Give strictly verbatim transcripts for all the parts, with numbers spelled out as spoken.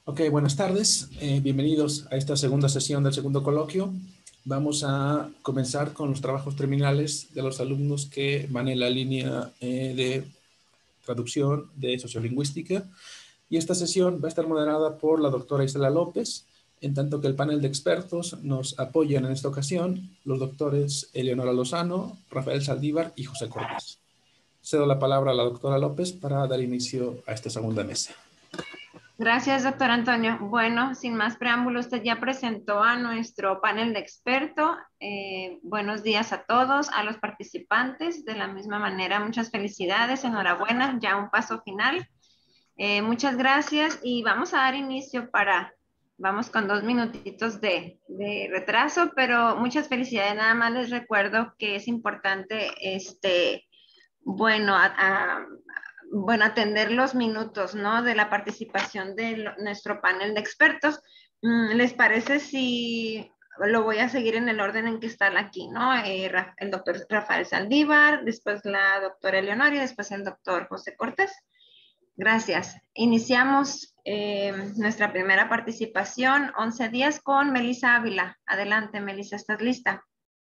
Ok, buenas tardes. Eh, bienvenidos a esta segunda sesión del segundo coloquio. Vamos a comenzar con los trabajos terminales de los alumnos que van en la línea eh, de traducción de sociolingüística. Y esta sesión va a estar moderada por la doctora Isela López, en tanto que el panel de expertos nos apoyan en esta ocasión los doctores Eleonora Lozano, Rafael Saldívar y José Cortés. Cedo la palabra a la doctora López para dar inicio a esta segunda mesa. Gracias, doctor Antonio. Bueno, sin más preámbulos, usted ya presentó a nuestro panel de expertos. Eh, buenos días a todos, a los participantes. De la misma manera, muchas felicidades, enhorabuena, ya un paso final. Eh, muchas gracias y vamos a dar inicio para, vamos con dos minutitos de, de retraso, pero muchas felicidades. Nada más les recuerdo que es importante, este, bueno, a, a, bueno, atender los minutos, ¿no? De la participación de lo, nuestro panel de expertos. ¿Les parece si lo voy a seguir en el orden en que están aquí, ¿no? Eh, el doctor Rafael Saldívar, después la doctora Eleonora y después el doctor José Cortés. Gracias. Iniciamos eh, nuestra primera participación, once días, con Melissa Ávila. Adelante, Melissa, ¿estás lista?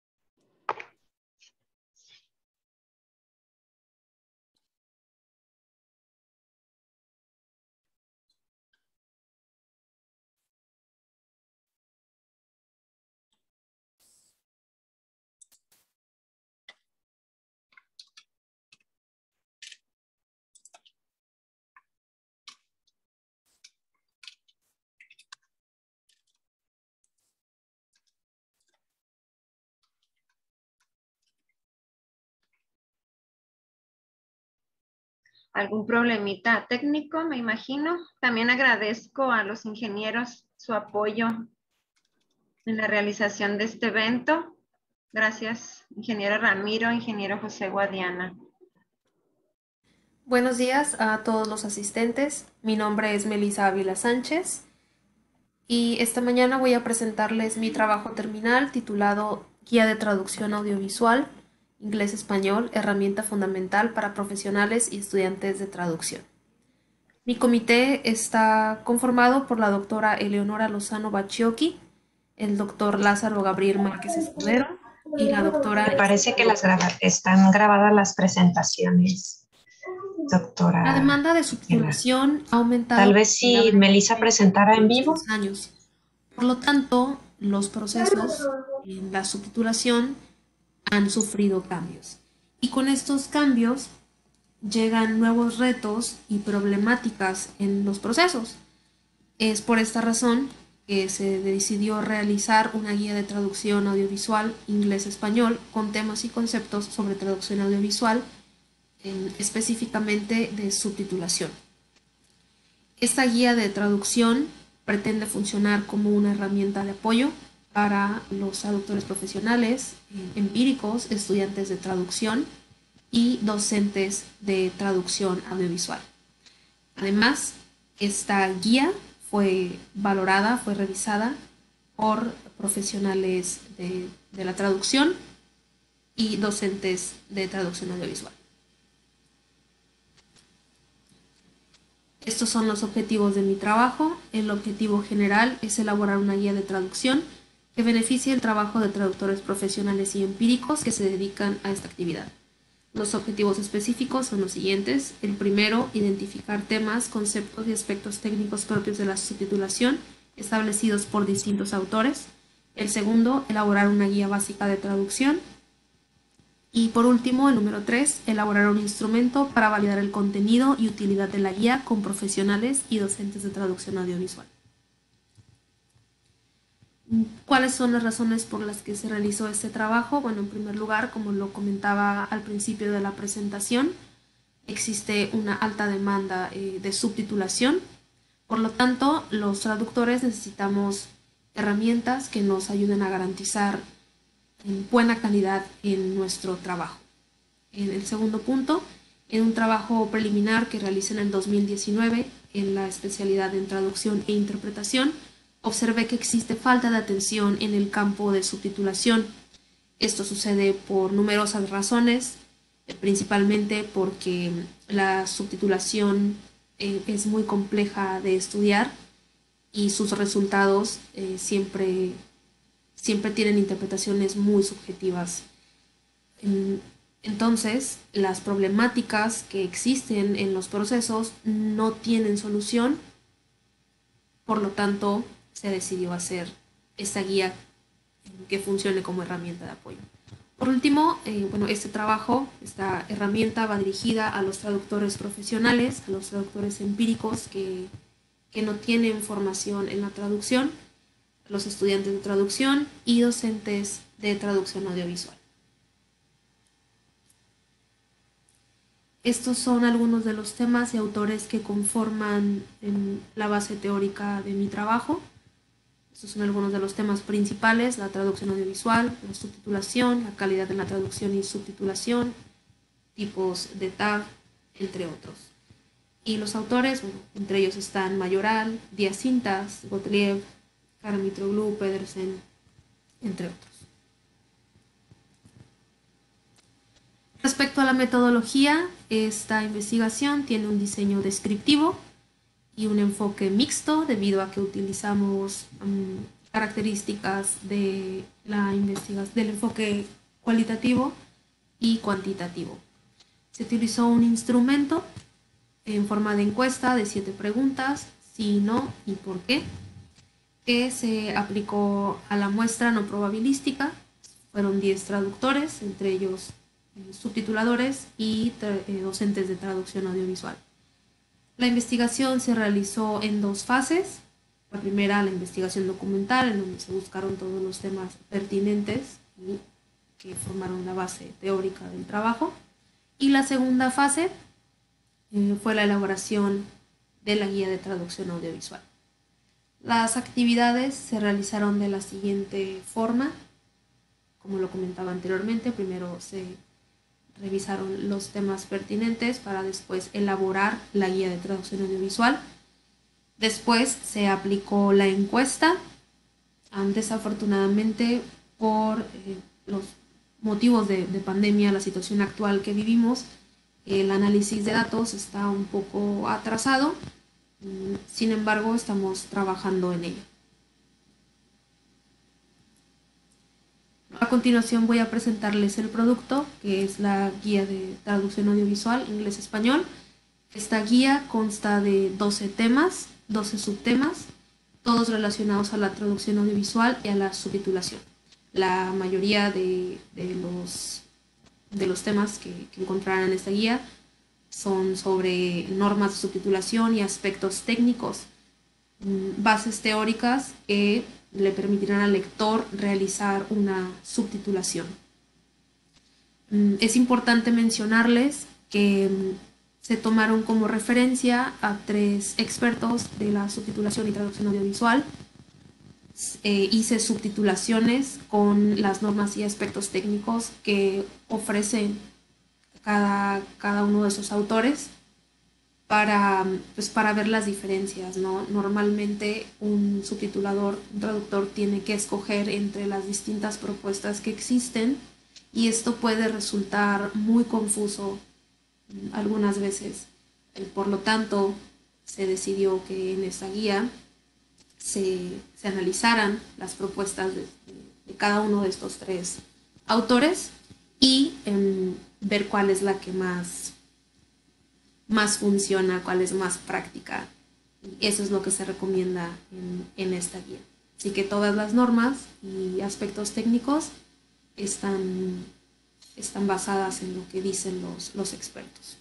Algún problemita técnico, me imagino. También agradezco a los ingenieros su apoyo en la realización de este evento. Gracias, ingeniero Ramiro, ingeniero José Guadiana. Buenos días a todos los asistentes. Mi nombre es Melissa Ávila Sánchez y esta mañana voy a presentarles mi trabajo terminal titulado Guía de Traducción Audiovisual, Inglés-Español, herramienta fundamental para profesionales y estudiantes de traducción. Mi comité está conformado por la doctora Eleonora Lozano Bacciocchi, el doctor Lázaro Gabriel Márquez Escudero y la doctora... Me parece que las graba están grabadas las presentaciones, doctora. La demanda de subtitulación ha aumentado. Tal vez si Melissa presentara en vivo. Años. Por lo tanto, los procesos en la subtitulación han sufrido cambios. Y con estos cambios llegan nuevos retos y problemáticas en los procesos. Es por esta razón que se decidió realizar una guía de traducción audiovisual inglés-español con temas y conceptos sobre traducción audiovisual, en, específicamente de subtitulación. Esta guía de traducción pretende funcionar como una herramienta de apoyo para los traductores profesionales, eh, empíricos, estudiantes de traducción y docentes de traducción audiovisual. Además, esta guía fue valorada, fue revisada por profesionales de, de la traducción y docentes de traducción audiovisual. Estos son los objetivos de mi trabajo. El objetivo general es elaborar una guía de traducción que beneficie el trabajo de traductores profesionales y empíricos que se dedican a esta actividad. Los objetivos específicos son los siguientes. El primero, identificar temas, conceptos y aspectos técnicos propios de la subtitulación establecidos por distintos autores. El segundo, elaborar una guía básica de traducción. Y por último, el número tres, elaborar un instrumento para validar el contenido y utilidad de la guía con profesionales y docentes de traducción audiovisual. ¿Cuáles son las razones por las que se realizó este trabajo? Bueno, en primer lugar, como lo comentaba al principio de la presentación, existe una alta demanda eh, de subtitulación. Por lo tanto, los traductores necesitamos herramientas que nos ayuden a garantizar en buena calidad en nuestro trabajo. En el segundo punto, en un trabajo preliminar que realicé en el dos mil diecinueve en la especialidad en traducción e interpretación, observé que existe falta de atención en el campo de subtitulación. Esto sucede por numerosas razones, principalmente porque la subtitulación eh, es muy compleja de estudiar y sus resultados eh, siempre, siempre tienen interpretaciones muy subjetivas. Entonces, las problemáticas que existen en los procesos no tienen solución, por lo tanto, se decidió hacer esta guía que funcione como herramienta de apoyo. Por último, eh, bueno, este trabajo, esta herramienta va dirigida a los traductores profesionales, a los traductores empíricos que, que no tienen formación en la traducción, a los estudiantes de traducción y docentes de traducción audiovisual. Estos son algunos de los temas y autores que conforman en la base teórica de mi trabajo. Estos son algunos de los temas principales: la traducción audiovisual, la subtitulación, la calidad en la traducción y subtitulación, tipos de tag, entre otros. Y los autores, bueno, entre ellos están Mayoral, Díaz Cintas, Gottlieb, Kara Mitroglou, Pedersen, entre otros. Respecto a la metodología, esta investigación tiene un diseño descriptivo y un enfoque mixto debido a que utilizamos um, características de la investigación, del enfoque cualitativo y cuantitativo. Se utilizó un instrumento en forma de encuesta de siete preguntas, sí, no y por qué, que se aplicó a la muestra no probabilística. Fueron diez traductores, entre ellos eh, subtituladores y eh, docentes de traducción audiovisual. La investigación se realizó en dos fases. La primera, la investigación documental, en donde se buscaron todos los temas pertinentes y que formaron la base teórica del trabajo. Y la segunda fase eh, fue la elaboración de la guía de traducción audiovisual. Las actividades se realizaron de la siguiente forma. Como lo comentaba anteriormente, primero se revisaron los temas pertinentes para después elaborar la guía de traducción audiovisual. Después se aplicó la encuesta. Desafortunadamente, por eh, los motivos de, de pandemia, la situación actual que vivimos, el análisis de datos está un poco atrasado. Sin embargo, estamos trabajando en ello. A continuación voy a presentarles el producto, que es la guía de traducción audiovisual inglés-español. Esta guía consta de doce temas, doce subtemas, todos relacionados a la traducción audiovisual y a la subtitulación. La mayoría de, de, los, de los temas que, que encontrarán en esta guía son sobre normas de subtitulación y aspectos técnicos, bases teóricas que le permitirán al lector realizar una subtitulación. Es importante mencionarles que se tomaron como referencia a tres expertos de la subtitulación y traducción audiovisual. Eh, hice subtitulaciones con las normas y aspectos técnicos que ofrecen cada, cada uno de esos autores para, pues para ver las diferencias, ¿no? Normalmente un subtitulador, un traductor tiene que escoger entre las distintas propuestas que existen y esto puede resultar muy confuso algunas veces. Por lo tanto, se decidió que en esta guía se, se analizaran las propuestas de, de cada uno de estos tres autores y eh, ver cuál es la que más, más funciona, cuál es más práctica. Y eso es lo que se recomienda en, en esta guía. Así que todas las normas y aspectos técnicos están, están basadas en lo que dicen los, los expertos.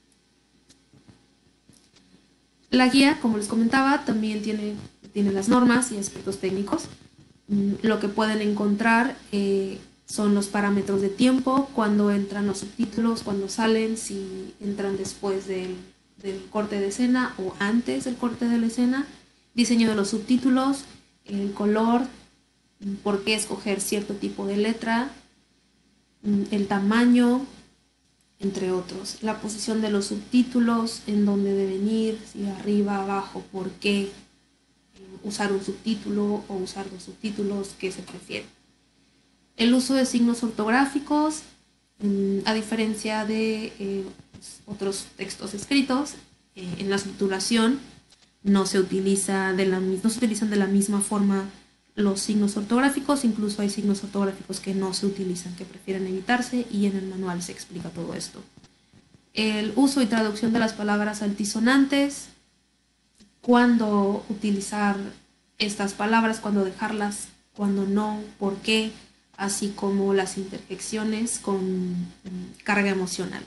La guía, como les comentaba, también tiene, tiene las normas y aspectos técnicos. Lo que pueden encontrar eh, son los parámetros de tiempo, cuando entran los subtítulos, cuando salen, si entran después del, del corte de escena o antes del corte de la escena, diseño de los subtítulos, el color, por qué escoger cierto tipo de letra, el tamaño, entre otros. La posición de los subtítulos, en dónde deben ir, si arriba, abajo, por qué usar un subtítulo o usar dos subtítulos, qué se prefiere. El uso de signos ortográficos, a diferencia de eh, otros textos escritos, eh, en la subtitulación no se utiliza de la, no se utilizan de la misma forma los signos ortográficos, incluso hay signos ortográficos que no se utilizan, que prefieren evitarse, y en el manual se explica todo esto. El uso y traducción de las palabras altisonantes, cuándo utilizar estas palabras, cuándo dejarlas, cuándo no, por qué, así como las interjecciones con carga emocional.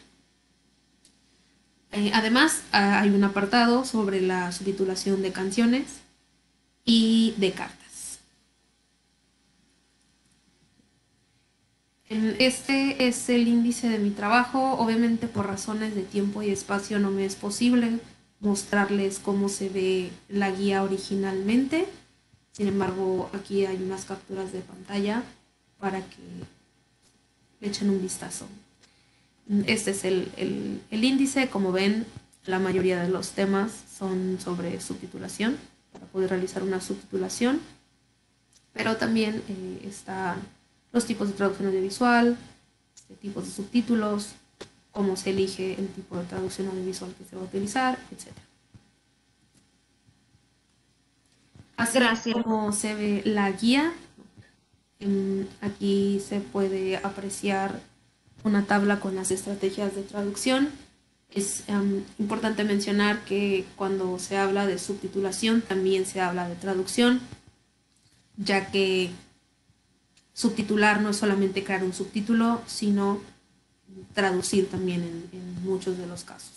Eh, además, hay un apartado sobre la subtitulación de canciones y de cartas. Este es el índice de mi trabajo. Obviamente, por razones de tiempo y espacio no me es posible mostrarles cómo se ve la guía originalmente. Sin embargo, aquí hay unas capturas de pantalla para que le echen un vistazo. Este es el, el, el índice. Como ven, la mayoría de los temas son sobre subtitulación, para poder realizar una subtitulación. Pero también eh, están los tipos de traducción audiovisual, este, tipos de subtítulos, cómo se elige el tipo de traducción audiovisual que se va a utilizar, etcétera. Así Gracias. como se ve la guía, aquí se puede apreciar una tabla con las estrategias de traducción. Es um, importante mencionar que cuando se habla de subtitulación también se habla de traducción, ya que subtitular no es solamente crear un subtítulo, sino traducir también en, en muchos de los casos.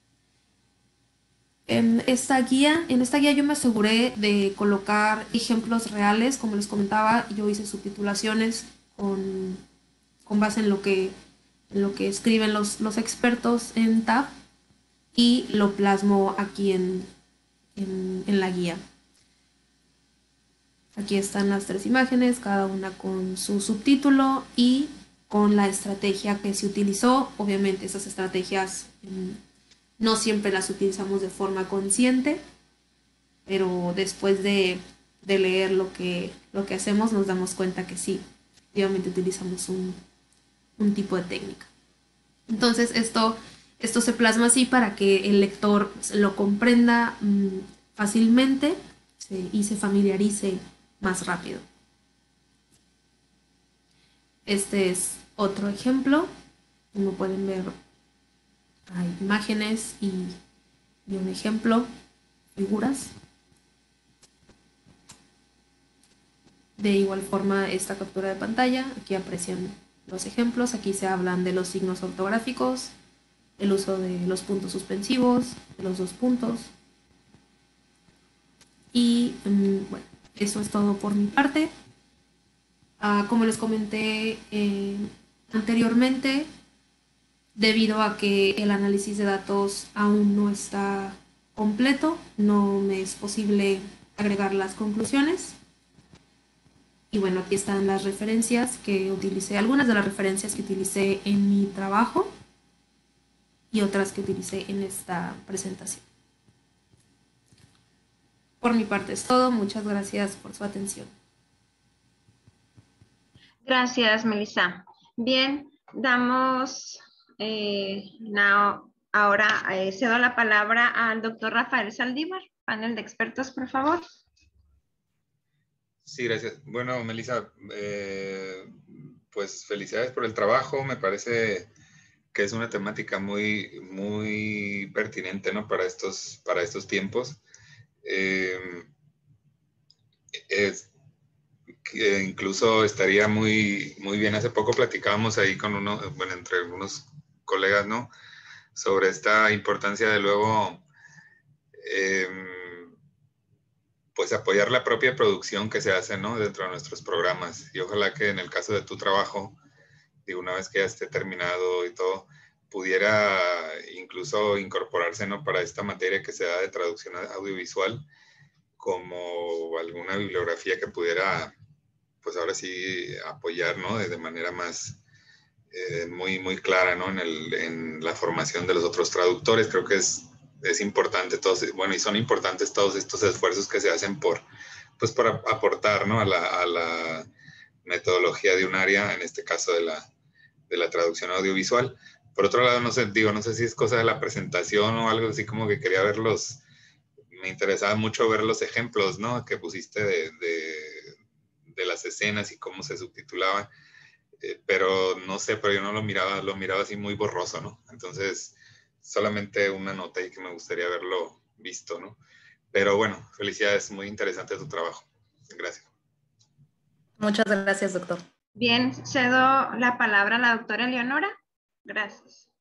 En esta guía, en esta guía yo me aseguré de colocar ejemplos reales. Como les comentaba, yo hice subtitulaciones con, con base en lo que, en lo que escriben los, los expertos en T A F, y lo plasmo aquí en, en, en la guía. Aquí están las tres imágenes, cada una con su subtítulo y con la estrategia que se utilizó. Obviamente esas estrategias mmm, no siempre las utilizamos de forma consciente, pero después de, de leer lo que, lo que hacemos nos damos cuenta que sí, efectivamente utilizamos un, un tipo de técnica. Entonces esto, esto se plasma así para que el lector lo comprenda mmm, fácilmente sí, y se familiarice más rápido. Este es otro ejemplo. Como pueden ver, hay imágenes y, y un ejemplo, figuras. De igual forma, esta captura de pantalla, aquí aprecian los ejemplos. Aquí se hablan de los signos ortográficos, el uso de los puntos suspensivos, de los dos puntos. Y bueno, eso es todo por mi parte. Uh, como les comenté eh, anteriormente, debido a que el análisis de datos aún no está completo, no me es posible agregar las conclusiones. Y bueno, aquí están las referencias que utilicé, algunas de las referencias que utilicé en mi trabajo y otras que utilicé en esta presentación. Por mi parte es todo. Muchas gracias por su atención. Gracias, Melissa. Bien, damos eh, now, ahora eh, cedo la palabra al doctor Rafael Saldívar, panel de expertos, por favor. Sí, gracias. Bueno, Melissa, eh, pues felicidades por el trabajo. Me parece que es una temática muy, muy pertinente, ¿no? Para estos, para estos tiempos. Eh, es, que incluso estaría muy, muy bien. Hace poco platicábamos ahí con uno, bueno, entre algunos colegas, ¿no? Sobre esta importancia de luego, eh, pues apoyar la propia producción que se hace, ¿no? Dentro de nuestros programas. Y ojalá que en el caso de tu trabajo, y una vez que ya esté terminado y todo, pudiera incluso incorporarse, ¿no? Para esta materia que se da de traducción audiovisual, como alguna bibliografía que pudiera, pues ahora sí, apoyar, ¿no? De, de manera más, eh, muy, muy clara, ¿no? En, el, en la formación de los otros traductores. Creo que es, es importante todos, bueno, y son importantes todos estos esfuerzos que se hacen por, pues para aportar, ¿no? A la, a la metodología de un área, en este caso de la, de la traducción audiovisual. Por otro lado, no sé, digo, no sé si es cosa de la presentación o algo así, como que quería verlos me interesaba mucho ver los ejemplos, ¿no? Que pusiste de, de, de las escenas y cómo se subtitulaban. Eh, pero no sé, pero yo no lo miraba, lo miraba así muy borroso, ¿no? Entonces, solamente una nota ahí que me gustaría haberlo visto, ¿no? Pero bueno, felicidades, muy interesante tu trabajo. Gracias. Muchas gracias, doctor. Bien, cedo la palabra a la doctora Eleonora. Gracias.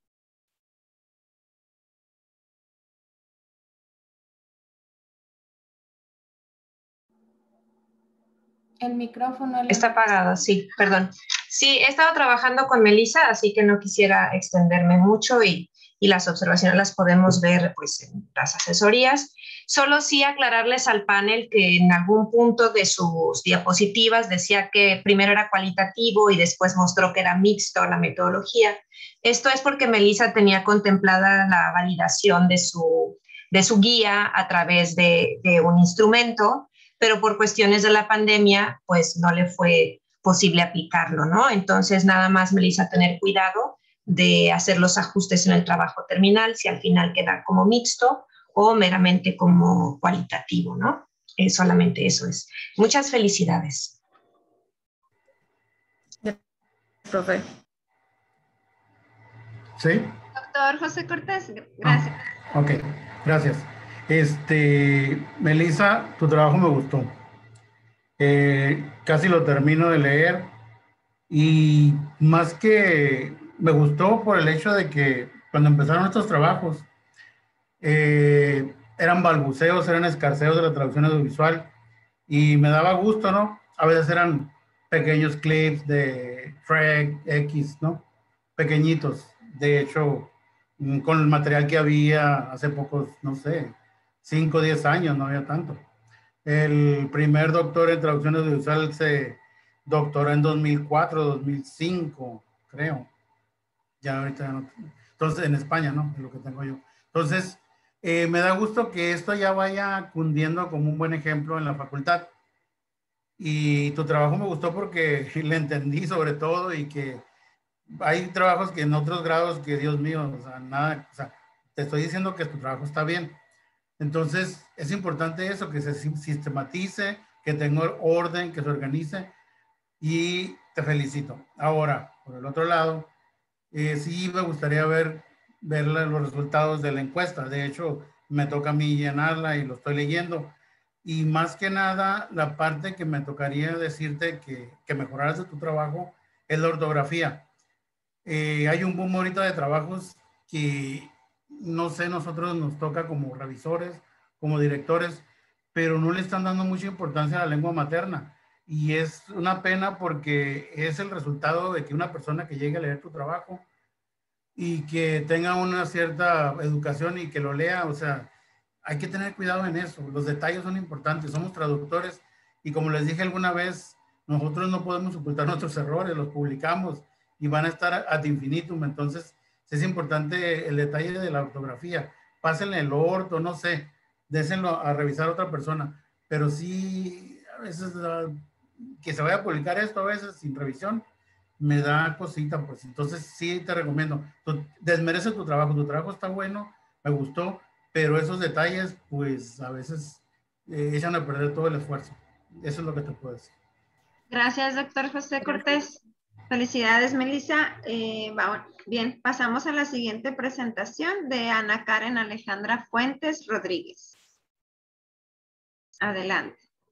El micrófono. Está apagado, sí, perdón. Sí, he estado trabajando con Melissa, así que no quisiera extenderme mucho y, y las observaciones las podemos ver pues, en las asesorías. Solo sí aclararles al panel que en algún punto de sus diapositivas decía que primero era cualitativo y después mostró que era mixto la metodología. Esto es porque Melissa tenía contemplada la validación de su, de su guía a través de, de un instrumento, pero por cuestiones de la pandemia, pues no le fue posible aplicarlo, ¿no? Entonces, nada más, Melissa, tener cuidado de hacer los ajustes en el trabajo terminal, si al final queda como mixto o meramente como cualitativo, ¿no? Eh, solamente eso es. Muchas felicidades. Profe. ¿Sí? Doctor José Cortés, gracias. Ah, ok, gracias. Este, Melissa, tu trabajo me gustó. Eh, casi lo termino de leer y más que me gustó por el hecho de que cuando empezaron estos trabajos eh, eran balbuceos, eran escarceos de la traducción audiovisual y me daba gusto, ¿no? A veces eran pequeños clips de Shrek X, ¿no? Pequeñitos. De hecho, con el material que había hace pocos, no sé, cinco o diez años, no había tanto. El primer doctor en traducción audiovisual se doctoró en dos mil cuatro, dos mil cinco, creo. Ya ahorita ya no. Entonces, en España, ¿no? Es lo que tengo yo. Entonces, eh, me da gusto que esto ya vaya cundiendo como un buen ejemplo en la facultad. Y tu trabajo me gustó porque le entendí sobre todo y que hay trabajos que en otros grados que, Dios mío, o sea, nada, o sea, te estoy diciendo que tu trabajo está bien. Entonces, es importante eso, que se sistematice, que tenga orden, que se organice y te felicito. Ahora, por el otro lado, eh, sí me gustaría ver, ver los resultados de la encuesta. De hecho, me toca a mí llenarla y lo estoy leyendo. Y más que nada, la parte que me tocaría decirte que, que mejoraras de tu trabajo es la ortografía. Eh, hay un boom ahorita de trabajos que, no sé, nosotros nos toca como revisores, como directores, pero no le están dando mucha importancia a la lengua materna. Y es una pena porque es el resultado de que una persona que llegue a leer tu trabajo y que tenga una cierta educación y que lo lea, o sea, hay que tener cuidado en eso. Los detalles son importantes. Somos traductores y como les dije alguna vez, nosotros no podemos ocultar nuestros errores, los publicamos y van a estar ad infinitum. Entonces, es importante el detalle de la ortografía. Pásenle el orto, no sé, désenlo a revisar a otra persona. Pero sí, a veces uh, que se vaya a publicar esto a veces sin revisión, me da cosita, pues. Entonces, sí te recomiendo. Tú, desmerece tu trabajo. Tu trabajo está bueno, me gustó, pero esos detalles, pues, a veces eh, echan a perder todo el esfuerzo. Eso es lo que te puedo decir. Gracias, doctor José Cortés. Felicidades, Melissa. Eh, va, bien, pasamos a la siguiente presentación de Ana Karen Alejandra Fuentes Rodríguez. Adelante.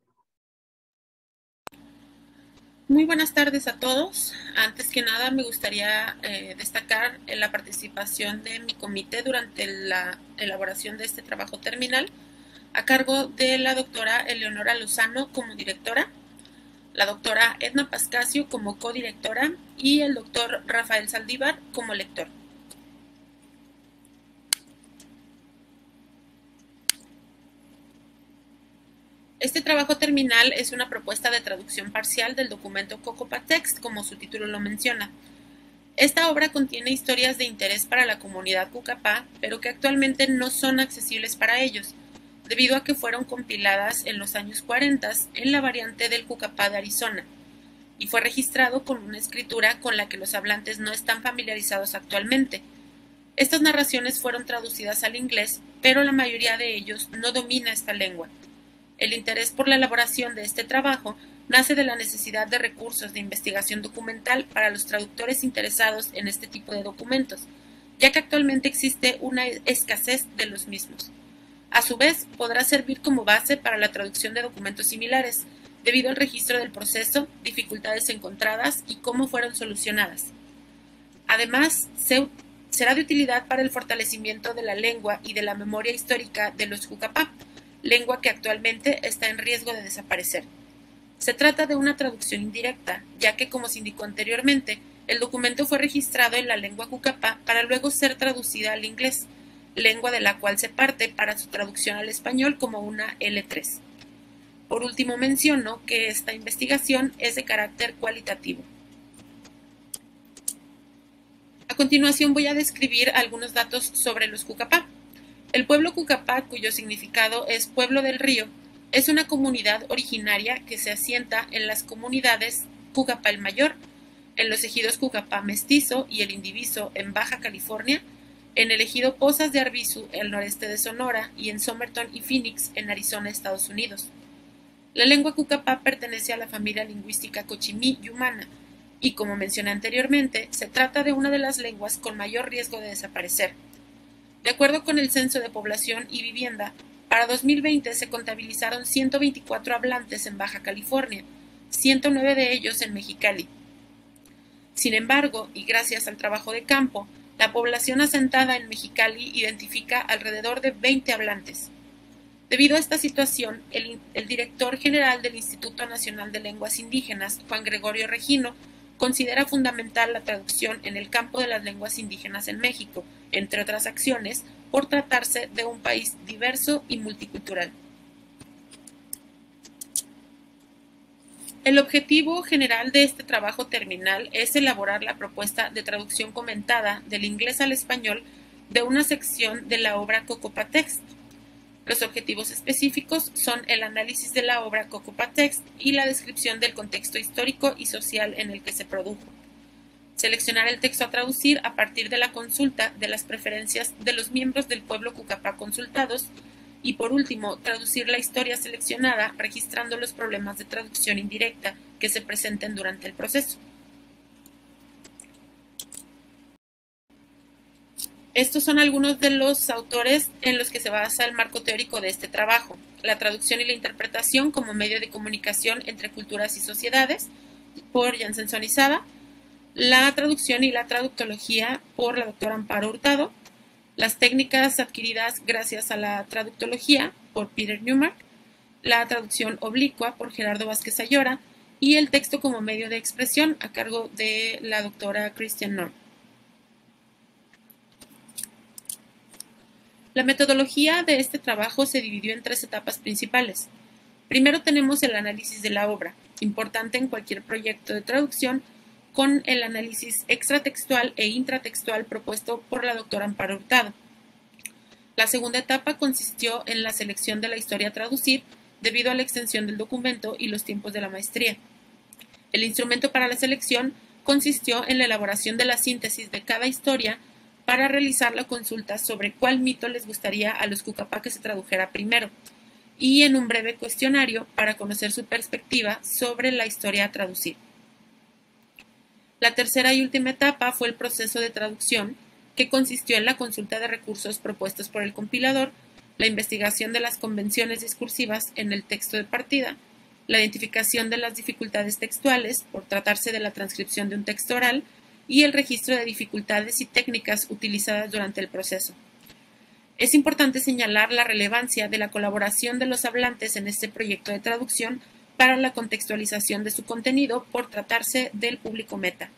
Muy buenas tardes a todos. Antes que nada, me gustaría eh, destacar la participación de mi comité durante la elaboración de este trabajo terminal, a cargo de la doctora Eleonora Lozano como directora, la doctora Edna Pascasio como codirectora y el doctor Rafael Saldívar como lector. Este trabajo terminal es una propuesta de traducción parcial del documento Cocopa Text, como su título lo menciona. Esta obra contiene historias de interés para la comunidad Cucapá, pero que actualmente no son accesibles para ellos, debido a que fueron compiladas en los años cuarenta en la variante del Cucapá de Arizona, y fue registrado con una escritura con la que los hablantes no están familiarizados actualmente. Estas narraciones fueron traducidas al inglés, pero la mayoría de ellos no domina esta lengua. El interés por la elaboración de este trabajo nace de la necesidad de recursos de investigación documental para los traductores interesados en este tipo de documentos, ya que actualmente existe una escasez de los mismos. A su vez, podrá servir como base para la traducción de documentos similares, debido al registro del proceso, dificultades encontradas y cómo fueron solucionadas. Además, se, será de utilidad para el fortalecimiento de la lengua y de la memoria histórica de los Jukapá, lengua que actualmente está en riesgo de desaparecer. Se trata de una traducción indirecta, ya que, como se indicó anteriormente, el documento fue registrado en la lengua Jukapá para luego ser traducida al inglés, lengua de la cual se parte para su traducción al español como una ele tres. Por último, menciono que esta investigación es de carácter cualitativo. A continuación voy a describir algunos datos sobre los Jukapá. El pueblo Jukapá, cuyo significado es pueblo del río, es una comunidad originaria que se asienta en las comunidades Jukapá el Mayor, en los ejidos Jukapá Mestizo y el Indiviso en Baja California, en el ejido Pozas de Arbizu, el noreste de Sonora, y en Somerton y Phoenix, en Arizona, Estados Unidos. La lengua Jukapá pertenece a la familia lingüística Cochimí-Yumana, y como mencioné anteriormente, se trata de una de las lenguas con mayor riesgo de desaparecer. De acuerdo con el Censo de Población y Vivienda, para dos mil veinte se contabilizaron ciento veinticuatro hablantes en Baja California, ciento nueve de ellos en Mexicali. Sin embargo, y gracias al trabajo de campo, la población asentada en Mexicali identifica alrededor de veinte hablantes. Debido a esta situación, el, el director general del Instituto Nacional de Lenguas Indígenas, Juan Gregorio Regino, considera fundamental la traducción en el campo de las lenguas indígenas en México, entre otras acciones, por tratarse de un país diverso y multicultural. El objetivo general de este trabajo terminal es elaborar la propuesta de traducción comentada del inglés al español de una sección de la obra Cocopah Text. Los objetivos específicos son el análisis de la obra Cocopah Text y la descripción del contexto histórico y social en el que se produjo. Seleccionar el texto a traducir a partir de la consulta de las preferencias de los miembros del pueblo Jukapá consultados y, por último, traducir la historia seleccionada registrando los problemas de traducción indirecta que se presenten durante el proceso. Estos son algunos de los autores en los que se basa el marco teórico de este trabajo: la traducción y la interpretación como medio de comunicación entre culturas y sociedades, por Janssen Sonizada; la traducción y la traductología, por la doctora Amparo Hurtado; las técnicas adquiridas gracias a la traductología, por Peter Newmark; la traducción oblicua, por Gerardo Vázquez Ayora; y el texto como medio de expresión, a cargo de la doctora Christian Norm. La metodología de este trabajo se dividió en tres etapas principales. Primero tenemos el análisis de la obra, importante en cualquier proyecto de traducción, con el análisis extratextual e intratextual propuesto por la doctora Amparo Hurtado. La segunda etapa consistió en la selección de la historia a traducir, debido a la extensión del documento y los tiempos de la maestría. El instrumento para la selección consistió en la elaboración de la síntesis de cada historia para realizar la consulta sobre cuál mito les gustaría a los Jukapá que se tradujera primero, y en un breve cuestionario para conocer su perspectiva sobre la historia a traducir. La tercera y última etapa fue el proceso de traducción, que consistió en la consulta de recursos propuestos por el compilador, la investigación de las convenciones discursivas en el texto de partida, la identificación de las dificultades textuales por tratarse de la transcripción de un texto oral, y el registro de dificultades y técnicas utilizadas durante el proceso. Es importante señalar la relevancia de la colaboración de los hablantes en este proyecto de traducción para la contextualización de su contenido por tratarse del público meta.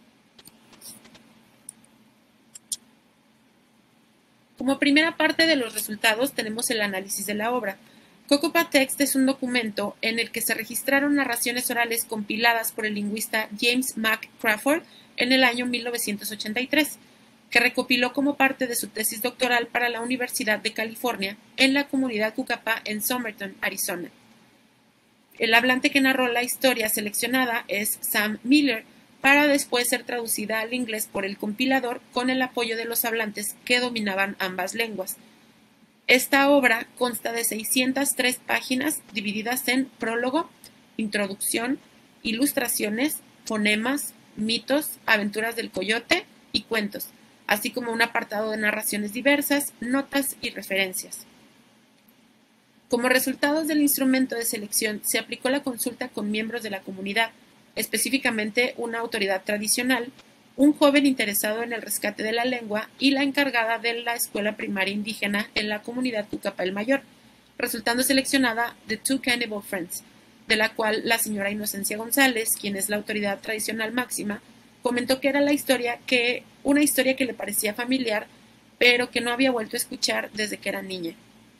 Como primera parte de los resultados tenemos el análisis de la obra. Cocopah Text es un documento en el que se registraron narraciones orales compiladas por el lingüista James McCrafford en el año mil novecientos ochenta y tres, que recopiló como parte de su tesis doctoral para la Universidad de California en la comunidad Jukapá en Somerton, Arizona. El hablante que narró la historia seleccionada es Sam Miller, para después ser traducida al inglés por el compilador con el apoyo de los hablantes que dominaban ambas lenguas. Esta obra consta de seiscientas tres páginas divididas en prólogo, introducción, ilustraciones, fonemas, mitos, aventuras del coyote y cuentos, así como un apartado de narraciones diversas, notas y referencias. Como resultados del instrumento de selección, se aplicó la consulta con miembros de la comunidad, específicamente una autoridad tradicional, un joven interesado en el rescate de la lengua y la encargada de la escuela primaria indígena en la comunidad Cucapá el Mayor, resultando seleccionada The Two Cannibal Friends, de la cual la señora Inocencia González, quien es la autoridad tradicional máxima, comentó que era la historia que, una historia que le parecía familiar, pero que no había vuelto a escuchar desde que era niña.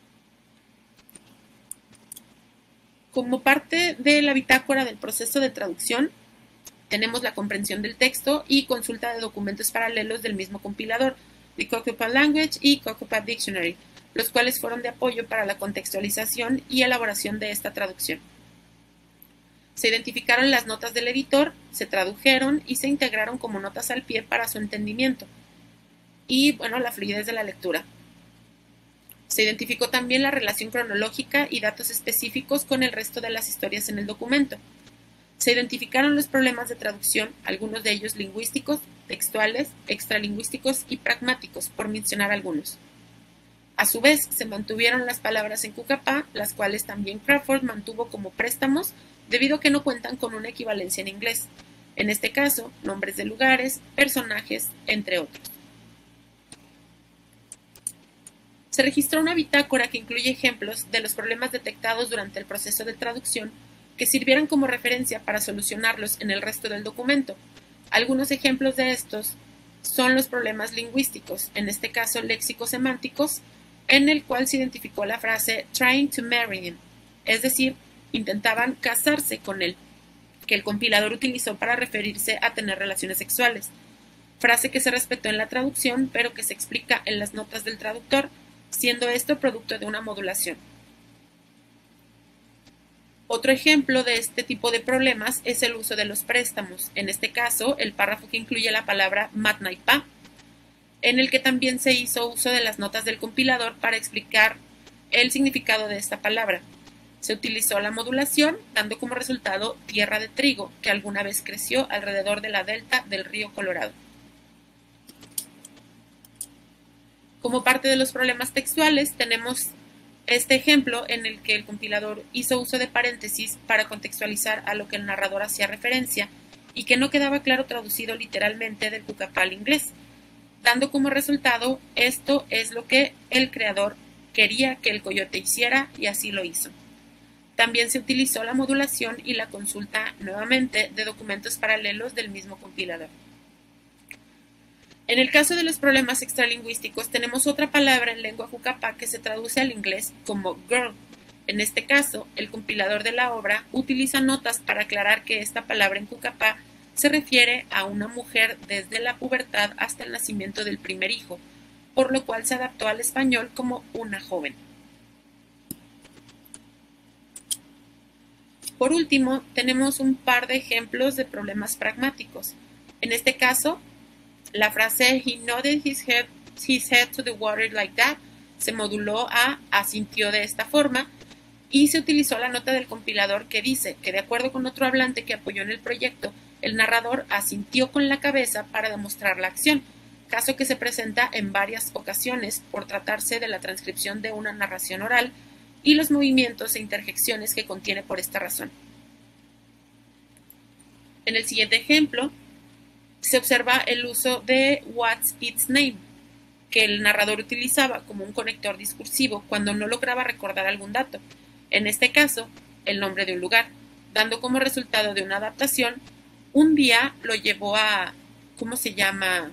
Como parte de la bitácora del proceso de traducción, tenemos la comprensión del texto y consulta de documentos paralelos del mismo compilador, The Cocopah Language y Cocopah Dictionary, los cuales fueron de apoyo para la contextualización y elaboración de esta traducción. Se identificaron las notas del editor, se tradujeron y se integraron como notas al pie para su entendimiento y, bueno, la fluidez de la lectura. Se identificó también la relación cronológica y datos específicos con el resto de las historias en el documento. Se identificaron los problemas de traducción, algunos de ellos lingüísticos, textuales, extralingüísticos y pragmáticos, por mencionar algunos. A su vez, se mantuvieron las palabras en Cucapá, las cuales también Crawford mantuvo como préstamos debido a que no cuentan con una equivalencia en inglés. En este caso, nombres de lugares, personajes, entre otros. Se registró una bitácora que incluye ejemplos de los problemas detectados durante el proceso de traducción que sirvieran como referencia para solucionarlos en el resto del documento. Algunos ejemplos de estos son los problemas lingüísticos, en este caso léxico-semánticos, en el cual se identificó la frase trying to marry him, es decir, intentaban casarse con él, que el compilador utilizó para referirse a tener relaciones sexuales, frase que se respetó en la traducción, pero que se explica en las notas del traductor, siendo esto producto de una modulación. Otro ejemplo de este tipo de problemas es el uso de los préstamos, en este caso el párrafo que incluye la palabra matnaipá, en el que también se hizo uso de las notas del compilador para explicar el significado de esta palabra. Se utilizó la modulación, dando como resultado tierra de trigo, que alguna vez creció alrededor de la delta del río Colorado. Como parte de los problemas textuales, tenemos este ejemplo en el que el compilador hizo uso de paréntesis para contextualizar a lo que el narrador hacía referencia y que no quedaba claro traducido literalmente del Cucapá al inglés, dando como resultado esto es lo que el creador quería que el coyote hiciera y así lo hizo. También se utilizó la modulación y la consulta nuevamente de documentos paralelos del mismo compilador. En el caso de los problemas extralingüísticos, tenemos otra palabra en lengua Cucapá que se traduce al inglés como girl. En este caso, el compilador de la obra utiliza notas para aclarar que esta palabra en Cucapá se refiere a una mujer desde la pubertad hasta el nacimiento del primer hijo, por lo cual se adaptó al español como una joven. Por último, tenemos un par de ejemplos de problemas pragmáticos. En este caso, la frase he nodded his head, his head to the water like that se moduló a asintió de esta forma y se utilizó la nota del compilador que dice que de acuerdo con otro hablante que apoyó en el proyecto, el narrador asintió con la cabeza para demostrar la acción, caso que se presenta en varias ocasiones por tratarse de la transcripción de una narración oral y los movimientos e interjecciones que contiene por esta razón. En el siguiente ejemplo, se observa el uso de What's its name, que el narrador utilizaba como un conector discursivo cuando no lograba recordar algún dato, en este caso, el nombre de un lugar, dando como resultado de una adaptación, un día lo llevó a, ¿cómo se llama?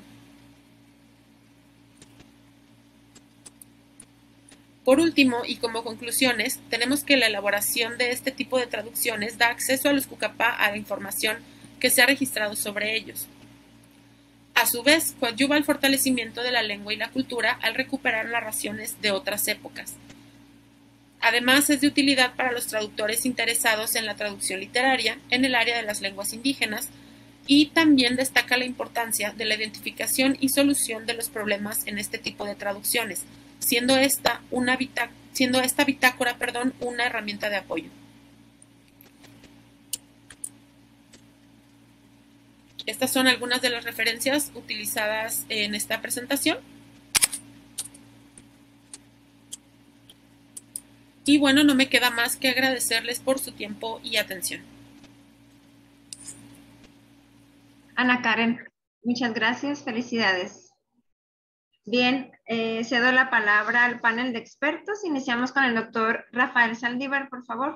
Por último, y como conclusiones, tenemos que la elaboración de este tipo de traducciones da acceso a los Cucapá a la información que se ha registrado sobre ellos. A su vez, coadyuva al fortalecimiento de la lengua y la cultura al recuperar narraciones de otras épocas. Además, es de utilidad para los traductores interesados en la traducción literaria en el área de las lenguas indígenas y también destaca la importancia de la identificación y solución de los problemas en este tipo de traducciones, siendo esta, una bitá- siendo esta bitácora perdón, una herramienta de apoyo. Estas son algunas de las referencias utilizadas en esta presentación. Y bueno, no me queda más que agradecerles por su tiempo y atención. Ana Karen, muchas gracias, felicidades. Bien, eh, cedo la palabra al panel de expertos. Iniciamos con el doctor Rafael Saldívar, por favor.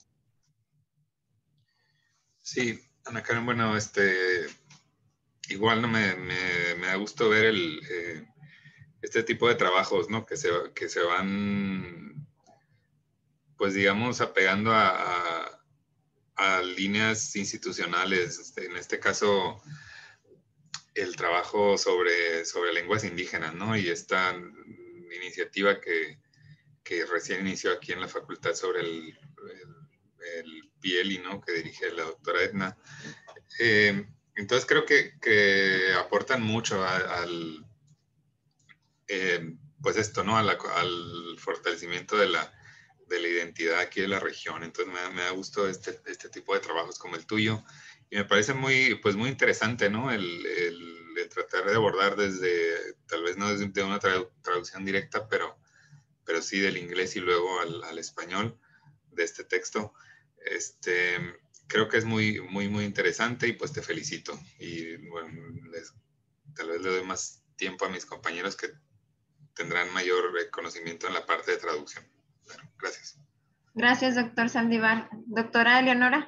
Sí, Ana Karen, bueno, este, igual no me, me, me da gusto ver el, eh, este tipo de trabajos, ¿no? Que se, que se van, pues digamos, apegando a, a, a líneas institucionales. Este, en este caso, el trabajo sobre, sobre lenguas indígenas, ¿no? Y esta iniciativa que, que recién inició aquí en la facultad sobre el, el, el P I E L I, ¿no? Que dirige la doctora Edna. Eh, entonces creo que, que aportan mucho a, al, eh, pues esto, ¿no? A la, al fortalecimiento de la, de la identidad aquí de la región. Entonces me, me da gusto este, este tipo de trabajos como el tuyo. Y me parece muy, pues muy interesante, ¿no? El, el, el tratar de abordar desde, tal vez no desde una tradu traducción directa, pero, pero sí del inglés y luego al, al español de este texto. Este, creo que es muy, muy, muy interesante y pues te felicito. Y bueno, les, tal vez le doy más tiempo a mis compañeros que tendrán mayor conocimiento en la parte de traducción. Bueno, gracias. Gracias, doctor Saldívar. Doctora Eleonora.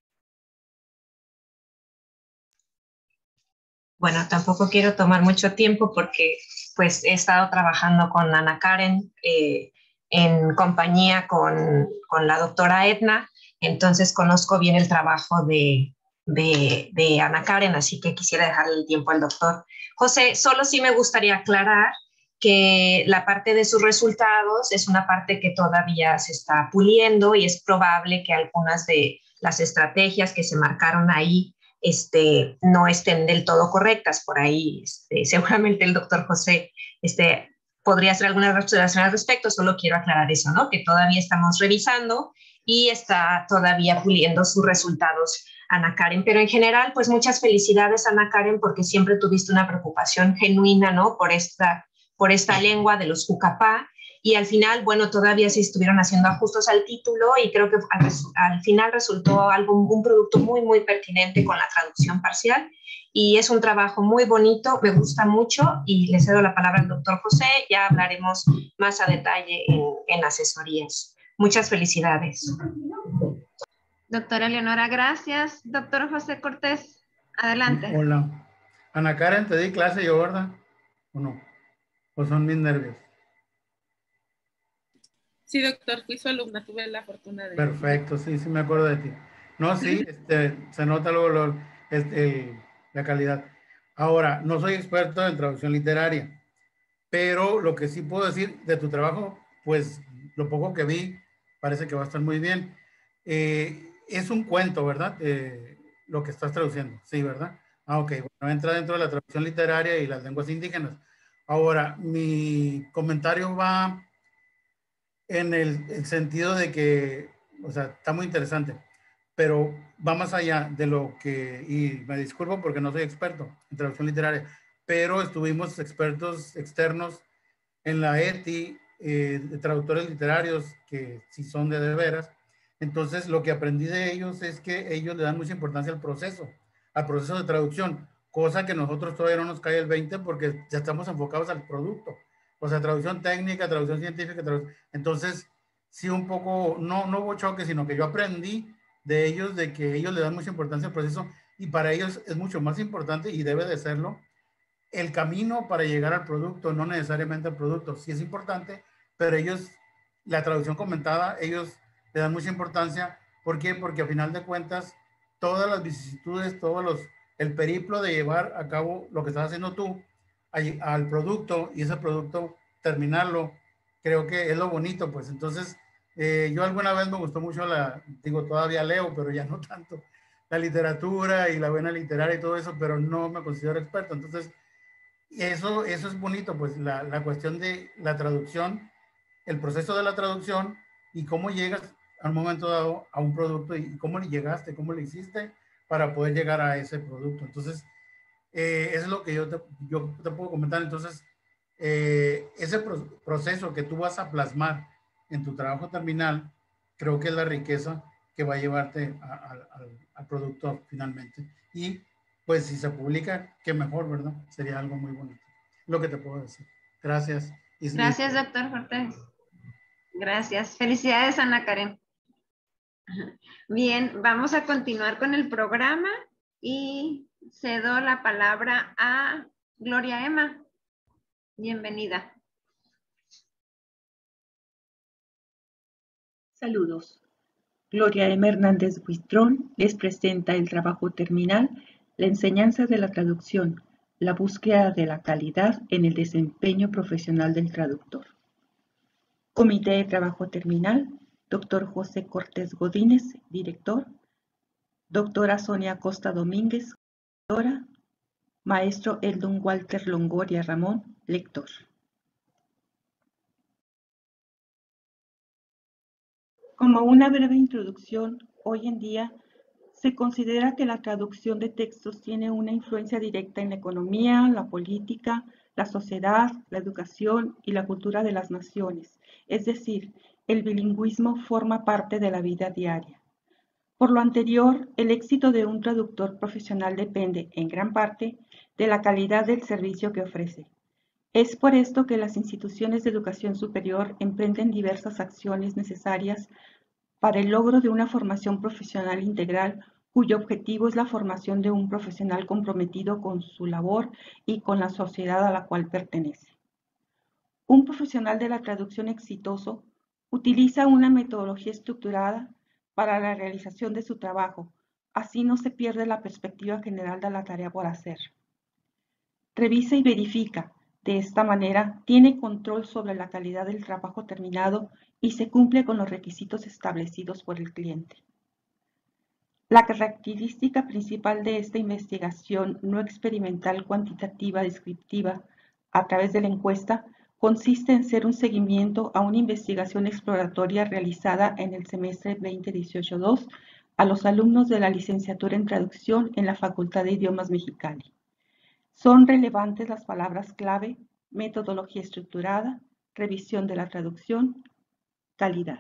Bueno, tampoco quiero tomar mucho tiempo porque pues he estado trabajando con Ana Karen eh, en compañía con, con la doctora Edna, entonces conozco bien el trabajo de, de, de Ana Karen, así que quisiera dejarle el tiempo al doctor José. Solo sí me gustaría aclarar que la parte de sus resultados es una parte que todavía se está puliendo y es probable que algunas de las estrategias que se marcaron ahí Este, no estén del todo correctas. Por ahí este, seguramente el doctor José este, podría hacer alguna observación al respecto, solo quiero aclarar eso, ¿no? Que todavía estamos revisando y está todavía puliendo sus resultados Ana Karen, pero en general, pues muchas felicidades Ana Karen, porque siempre tuviste una preocupación genuina, ¿no? Por esta, por esta lengua de los Cucapá. Y al final, bueno, todavía se estuvieron haciendo ajustes al título y creo que al, al final resultó algo, un producto muy, muy pertinente con la traducción parcial. Y es un trabajo muy bonito, me gusta mucho y le cedo la palabra al doctor José. Ya hablaremos más a detalle en, en asesorías. Muchas felicidades. Doctora Eleonora, gracias. Doctor José Cortés, adelante. Hola. Ana Karen, ¿te di clase yo, verdad? ¿O no? ¿O son mis nervios? Sí, doctor, fui su alumna, tuve la fortuna de... Perfecto, sí, sí me acuerdo de ti. No, sí, este, se nota luego lo, este, la calidad. Ahora, no soy experto en traducción literaria, pero lo que sí puedo decir de tu trabajo, pues lo poco que vi, parece que va a estar muy bien. Eh, es un cuento, ¿verdad? Eh, lo que estás traduciendo, sí, ¿verdad? Ah, ok, bueno, entra dentro de la traducción literaria y las lenguas indígenas. Ahora, mi comentario va en el, el sentido de que, o sea, está muy interesante, pero va más allá de lo que, y me disculpo porque no soy experto en traducción literaria, pero estuvimos expertos externos en la E T I, eh, de traductores literarios que sí son de de veras. Entonces, lo que aprendí de ellos es que ellos le dan mucha importancia al proceso, al proceso de traducción, cosa que nosotros todavía no nos cae el veinte porque ya estamos enfocados al producto. O sea, traducción técnica, traducción científica, traducción... Entonces, sí un poco, no, no hubo choque, sino que yo aprendí de ellos, de que ellos le dan mucha importancia al proceso y para ellos es mucho más importante y debe de serlo el camino para llegar al producto, no necesariamente al producto. Sí es importante, pero ellos, la traducción comentada, ellos le dan mucha importancia. ¿Por qué? Porque a final de cuentas, todas las vicisitudes, todos los, el periplo de llevar a cabo lo que estás haciendo tú al producto y ese producto terminarlo, creo que es lo bonito, pues. Entonces, eh, yo alguna vez me gustó mucho la, digo, todavía leo, pero ya no tanto, la literatura y la vena literaria y todo eso, pero no me considero experto. Entonces, eso, eso es bonito, pues la, la cuestión de la traducción, el proceso de la traducción y cómo llegas a un momento dado a un producto y cómo le llegaste, cómo le hiciste para poder llegar a ese producto. Entonces, eh, eso es lo que yo te, yo te puedo comentar. Entonces, eh, ese pro proceso que tú vas a plasmar en tu trabajo terminal, creo que es la riqueza que va a llevarte a, a, a, al producto finalmente. Y pues si se publica, qué mejor, ¿verdad? Sería algo muy bonito. Lo que te puedo decir. Gracias. Gracias, doctor Cortés. Gracias. Felicidades, Ana Karen. Bien, vamos a continuar con el programa y cedo la palabra a Gloria Emma. Bienvenida. Saludos. Gloria Emma Hernández Buitrón les presenta el trabajo terminal, la enseñanza de la traducción, la búsqueda de la calidad en el desempeño profesional del traductor. Comité de trabajo terminal, doctor José Cortés Godínez, director, doctora Sonia Costa Domínguez, doctora, maestro Eldon Walter Longoria Ramón, lector. Como una breve introducción, hoy en día se considera que la traducción de textos tiene una influencia directa en la economía, la política, la sociedad, la educación y la cultura de las naciones. Es decir, el bilingüismo forma parte de la vida diaria. Por lo anterior, el éxito de un traductor profesional depende, en gran parte, de la calidad del servicio que ofrece. Es por esto que las instituciones de educación superior emprenden diversas acciones necesarias para el logro de una formación profesional integral, cuyo objetivo es la formación de un profesional comprometido con su labor y con la sociedad a la cual pertenece. Un profesional de la traducción exitoso utiliza una metodología estructurada para la realización de su trabajo, así no se pierde la perspectiva general de la tarea por hacer. Revisa y verifica. De esta manera, tiene control sobre la calidad del trabajo terminado y se cumple con los requisitos establecidos por el cliente. La característica principal de esta investigación no experimental cuantitativa descriptiva a través de la encuesta consiste en ser un seguimiento a una investigación exploratoria realizada en el semestre veinte dieciocho dos a los alumnos de la licenciatura en traducción en la Facultad de Idiomas Mexicali. Son relevantes las palabras clave, metodología estructurada, revisión de la traducción, calidad.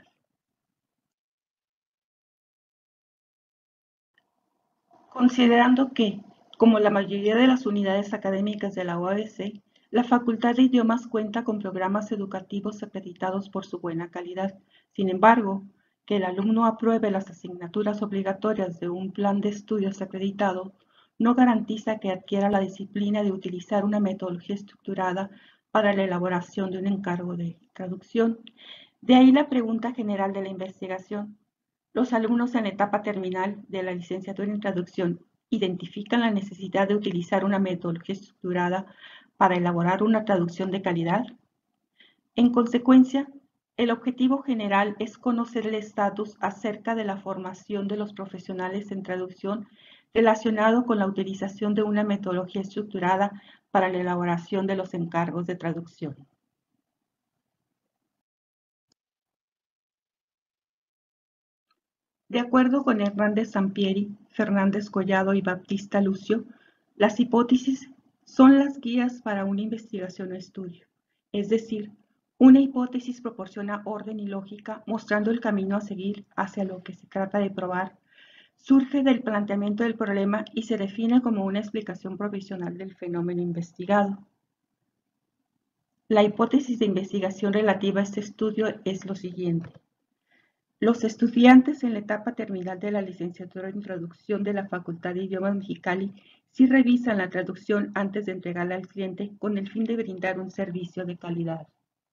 Considerando que, como la mayoría de las unidades académicas de la U A B C, la Facultad de Idiomas cuenta con programas educativos acreditados por su buena calidad. Sin embargo, que el alumno apruebe las asignaturas obligatorias de un plan de estudios acreditado no garantiza que adquiera la disciplina de utilizar una metodología estructurada para la elaboración de un encargo de traducción. De ahí la pregunta general de la investigación. Los alumnos en la etapa terminal de la licenciatura en traducción identifican la necesidad de utilizar una metodología estructurada para elaborar una traducción de calidad. En consecuencia, el objetivo general es conocer el estatus acerca de la formación de los profesionales en traducción relacionado con la utilización de una metodología estructurada para la elaboración de los encargos de traducción. De acuerdo con Hernández Sampieri, Fernández Collado y Baptista Lucio, las hipótesis son las guías para una investigación o estudio. Es decir, una hipótesis proporciona orden y lógica mostrando el camino a seguir hacia lo que se trata de probar. Surge del planteamiento del problema y se define como una explicación provisional del fenómeno investigado. La hipótesis de investigación relativa a este estudio es lo siguiente. Los estudiantes en la etapa terminal de la licenciatura en traducción de la Facultad de Idiomas Mexicali sí revisan la traducción antes de entregarla al cliente con el fin de brindar un servicio de calidad.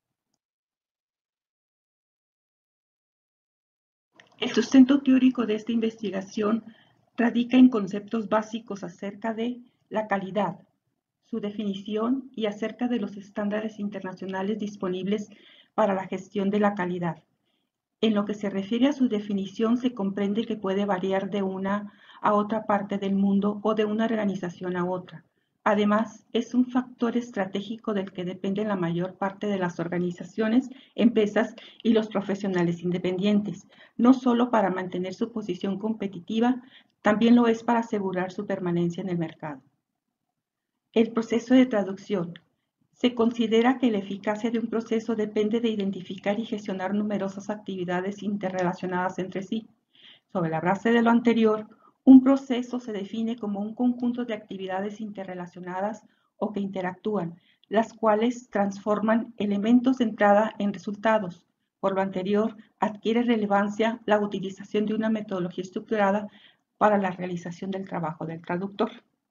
El sustento teórico de esta investigación radica en conceptos básicos acerca de la calidad, su definición y acerca de los estándares internacionales disponibles para la gestión de la calidad. En lo que se refiere a su definición, se comprende que puede variar de una a otra parte del mundo o de una organización a otra. Además, es un factor estratégico del que dependen la mayor parte de las organizaciones, empresas y los profesionales independientes, no solo para mantener su posición competitiva, también lo es para asegurar su permanencia en el mercado. El proceso de traducción. Se considera que la eficacia de un proceso depende de identificar y gestionar numerosas actividades interrelacionadas entre sí. Sobre la base de lo anterior, un proceso se define como un conjunto de actividades interrelacionadas o que interactúan, las cuales transforman elementos de entrada en resultados. Por lo anterior, adquiere relevancia la utilización de una metodología estructurada para la realización del trabajo del traductor.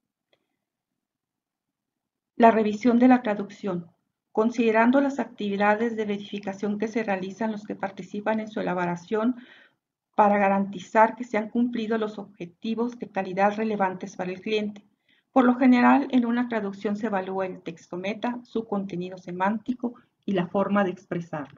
La revisión de la traducción. Considerando las actividades de verificación que se realizan los que participan en su elaboración para garantizar que se han cumplido los objetivos de calidad relevantes para el cliente. Por lo general, en una traducción se evalúa el texto meta, su contenido semántico y la forma de expresarlo.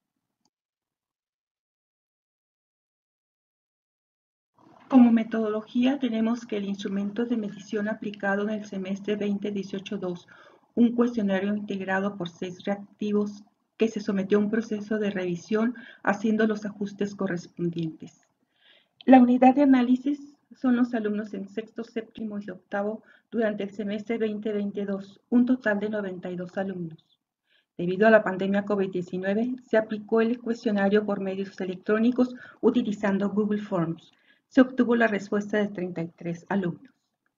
Como metodología tenemos que el instrumento de medición aplicado en el semestre veinte dieciocho dos, un cuestionario integrado por seis reactivos que se sometió a un proceso de revisión haciendo los ajustes correspondientes. La unidad de análisis son los alumnos en sexto, séptimo y octavo durante el semestre veinte veintidós, un total de noventa y dos alumnos. Debido a la pandemia COVID diecinueve, se aplicó el cuestionario por medios electrónicos utilizando Google Forms. Se obtuvo la respuesta de treinta y tres alumnos.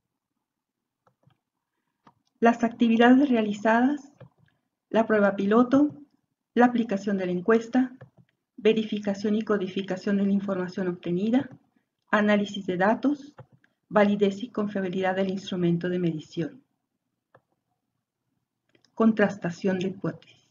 Las actividades realizadas, la prueba piloto, la aplicación de la encuesta, verificación y codificación de la información obtenida, análisis de datos, validez y confiabilidad del instrumento de medición. Contrastación de hipótesis.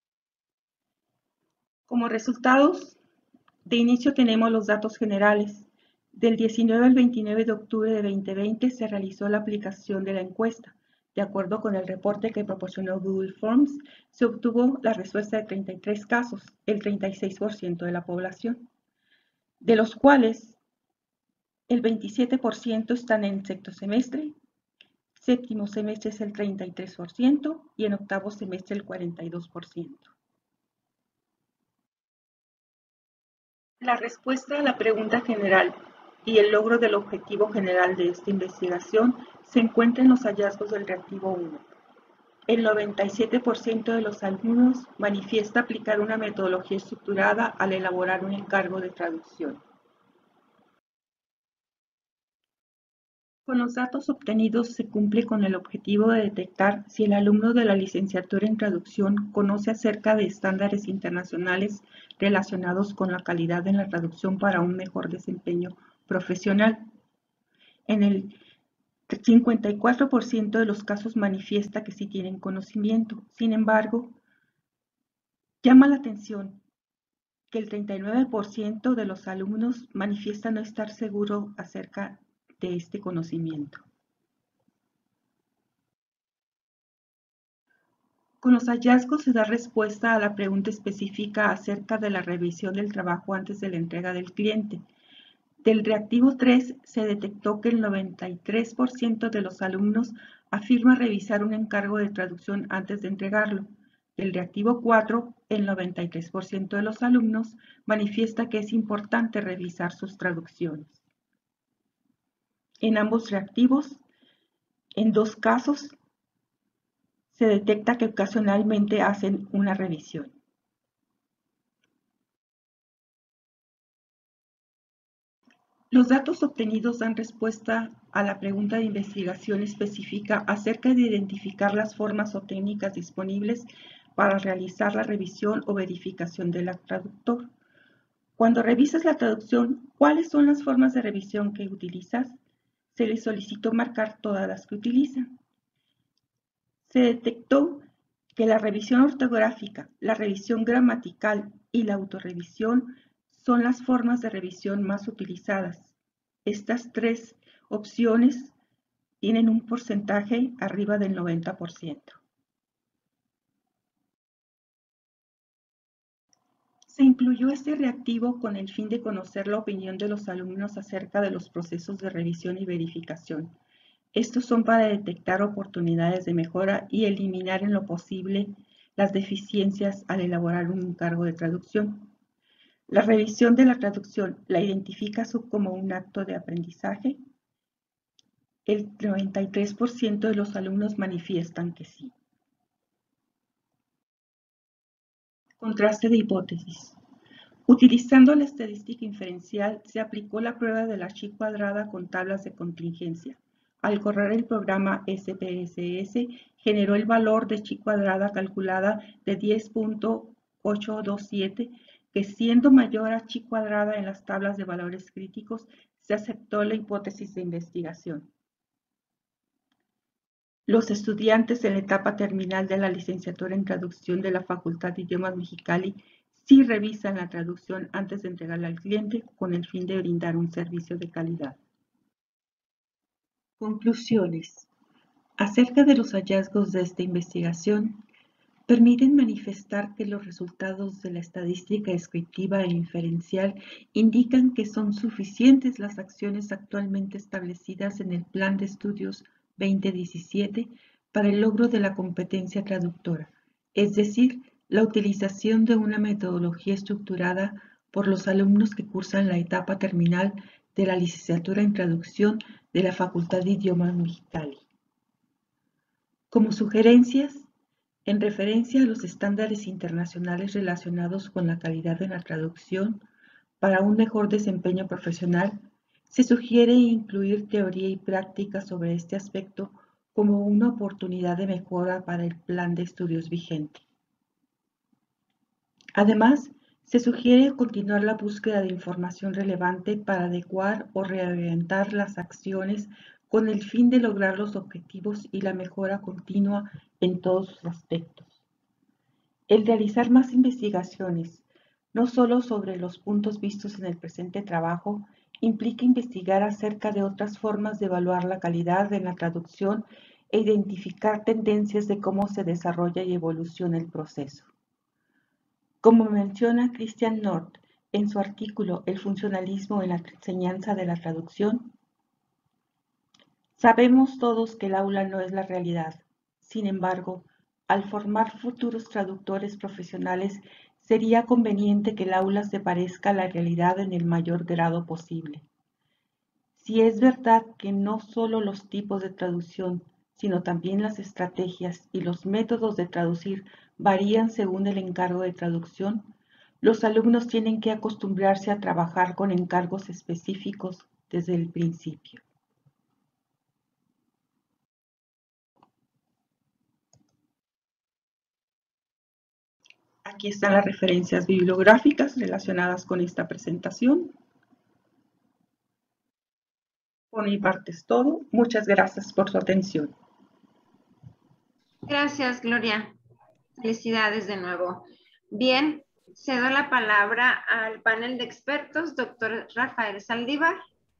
Como resultados, de inicio tenemos los datos generales. Del diecinueve al veintinueve de octubre de veinte veinte se realizó la aplicación de la encuesta. De acuerdo con el reporte que proporcionó Google Forms, se obtuvo la respuesta de treinta y tres casos, el treinta y seis por ciento de la población, de los cuales el veintisiete por ciento están en sexto semestre, séptimo semestre es el treinta y tres por ciento y en octavo semestre el cuarenta y dos por ciento. La respuesta a la pregunta general y el logro del objetivo general de esta investigación se encuentra en los hallazgos del reactivo uno. El noventa y siete por ciento de los alumnos manifiesta aplicar una metodología estructurada al elaborar un encargo de traducción. Con los datos obtenidos se cumple con el objetivo de detectar si el alumno de la licenciatura en traducción conoce acerca de estándares internacionales relacionados con la calidad en la traducción para un mejor desempeño profesional. En el cincuenta y cuatro por ciento de los casos manifiesta que sí tienen conocimiento. Sin embargo, llama la atención que el treinta y nueve por ciento de los alumnos manifiesta no estar seguro acerca de este conocimiento. Con los hallazgos se da respuesta a la pregunta específica acerca de la revisión del trabajo antes de la entrega del cliente. Del reactivo tres se detectó que el noventa y tres por ciento de los alumnos afirma revisar un encargo de traducción antes de entregarlo. Del reactivo cuatro, el noventa y tres por ciento de los alumnos manifiesta que es importante revisar sus traducciones. En ambos reactivos, en dos casos, se detecta que ocasionalmente hacen una revisión. Los datos obtenidos dan respuesta a la pregunta de investigación específica acerca de identificar las formas o técnicas disponibles para realizar la revisión o verificación del traductor. Cuando revisas la traducción, ¿cuáles son las formas de revisión que utilizas? Se les solicitó marcar todas las que utilizan. Se detectó que la revisión ortográfica, la revisión gramatical y la autorrevisión son las formas de revisión más utilizadas. Estas tres opciones tienen un porcentaje arriba del noventa por ciento. Se incluyó este reactivo con el fin de conocer la opinión de los alumnos acerca de los procesos de revisión y verificación. Estos son para detectar oportunidades de mejora y eliminar en lo posible las deficiencias al elaborar un encargo de traducción. La revisión de la traducción la identifica como un acto de aprendizaje. El noventa y tres por ciento de los alumnos manifiestan que sí. Contraste de hipótesis. Utilizando la estadística inferencial, se aplicó la prueba de la chi cuadrada con tablas de contingencia. Al correr el programa S P S S, generó el valor de chi cuadrada calculada de diez punto ochocientos veintisiete, que siendo mayor a chi cuadrada en las tablas de valores críticos, se aceptó la hipótesis de investigación. Los estudiantes en la etapa terminal de la licenciatura en traducción de la Facultad de Idiomas Mexicali sí revisan la traducción antes de entregarla al cliente con el fin de brindar un servicio de calidad. Conclusiones. Acerca de los hallazgos de esta investigación, permiten manifestar que los resultados de la estadística descriptiva e inferencial indican que son suficientes las acciones actualmente establecidas en el Plan de Estudios veinte diecisiete para el logro de la competencia traductora, es decir, la utilización de una metodología estructurada por los alumnos que cursan la etapa terminal de la licenciatura en traducción de la Facultad de Idiomas Mexicali. Como sugerencias, en referencia a los estándares internacionales relacionados con la calidad de la traducción, para un mejor desempeño profesional, se sugiere incluir teoría y práctica sobre este aspecto como una oportunidad de mejora para el plan de estudios vigente. Además, se sugiere continuar la búsqueda de información relevante para adecuar o reorientar las acciones con el fin de lograr los objetivos y la mejora continua en todos sus aspectos. El realizar más investigaciones, no solo sobre los puntos vistos en el presente trabajo, implica investigar acerca de otras formas de evaluar la calidad en la traducción e identificar tendencias de cómo se desarrolla y evoluciona el proceso. Como menciona Christian North en su artículo El funcionalismo en la enseñanza de la traducción, sabemos todos que el aula no es la realidad. Sin embargo, al formar futuros traductores profesionales, sería conveniente que el aula se parezca a la realidad en el mayor grado posible. Si es verdad que no solo los tipos de traducción, sino también las estrategias y los métodos de traducir varían según el encargo de traducción, los alumnos tienen que acostumbrarse a trabajar con encargos específicos desde el principio. Aquí están las referencias bibliográficas relacionadas con esta presentación. Por mi parte es todo. Muchas gracias por su atención. Gracias, Gloria. Felicidades de nuevo. Bien, cedo la palabra al panel de expertos, doctor Rafael Saldívar.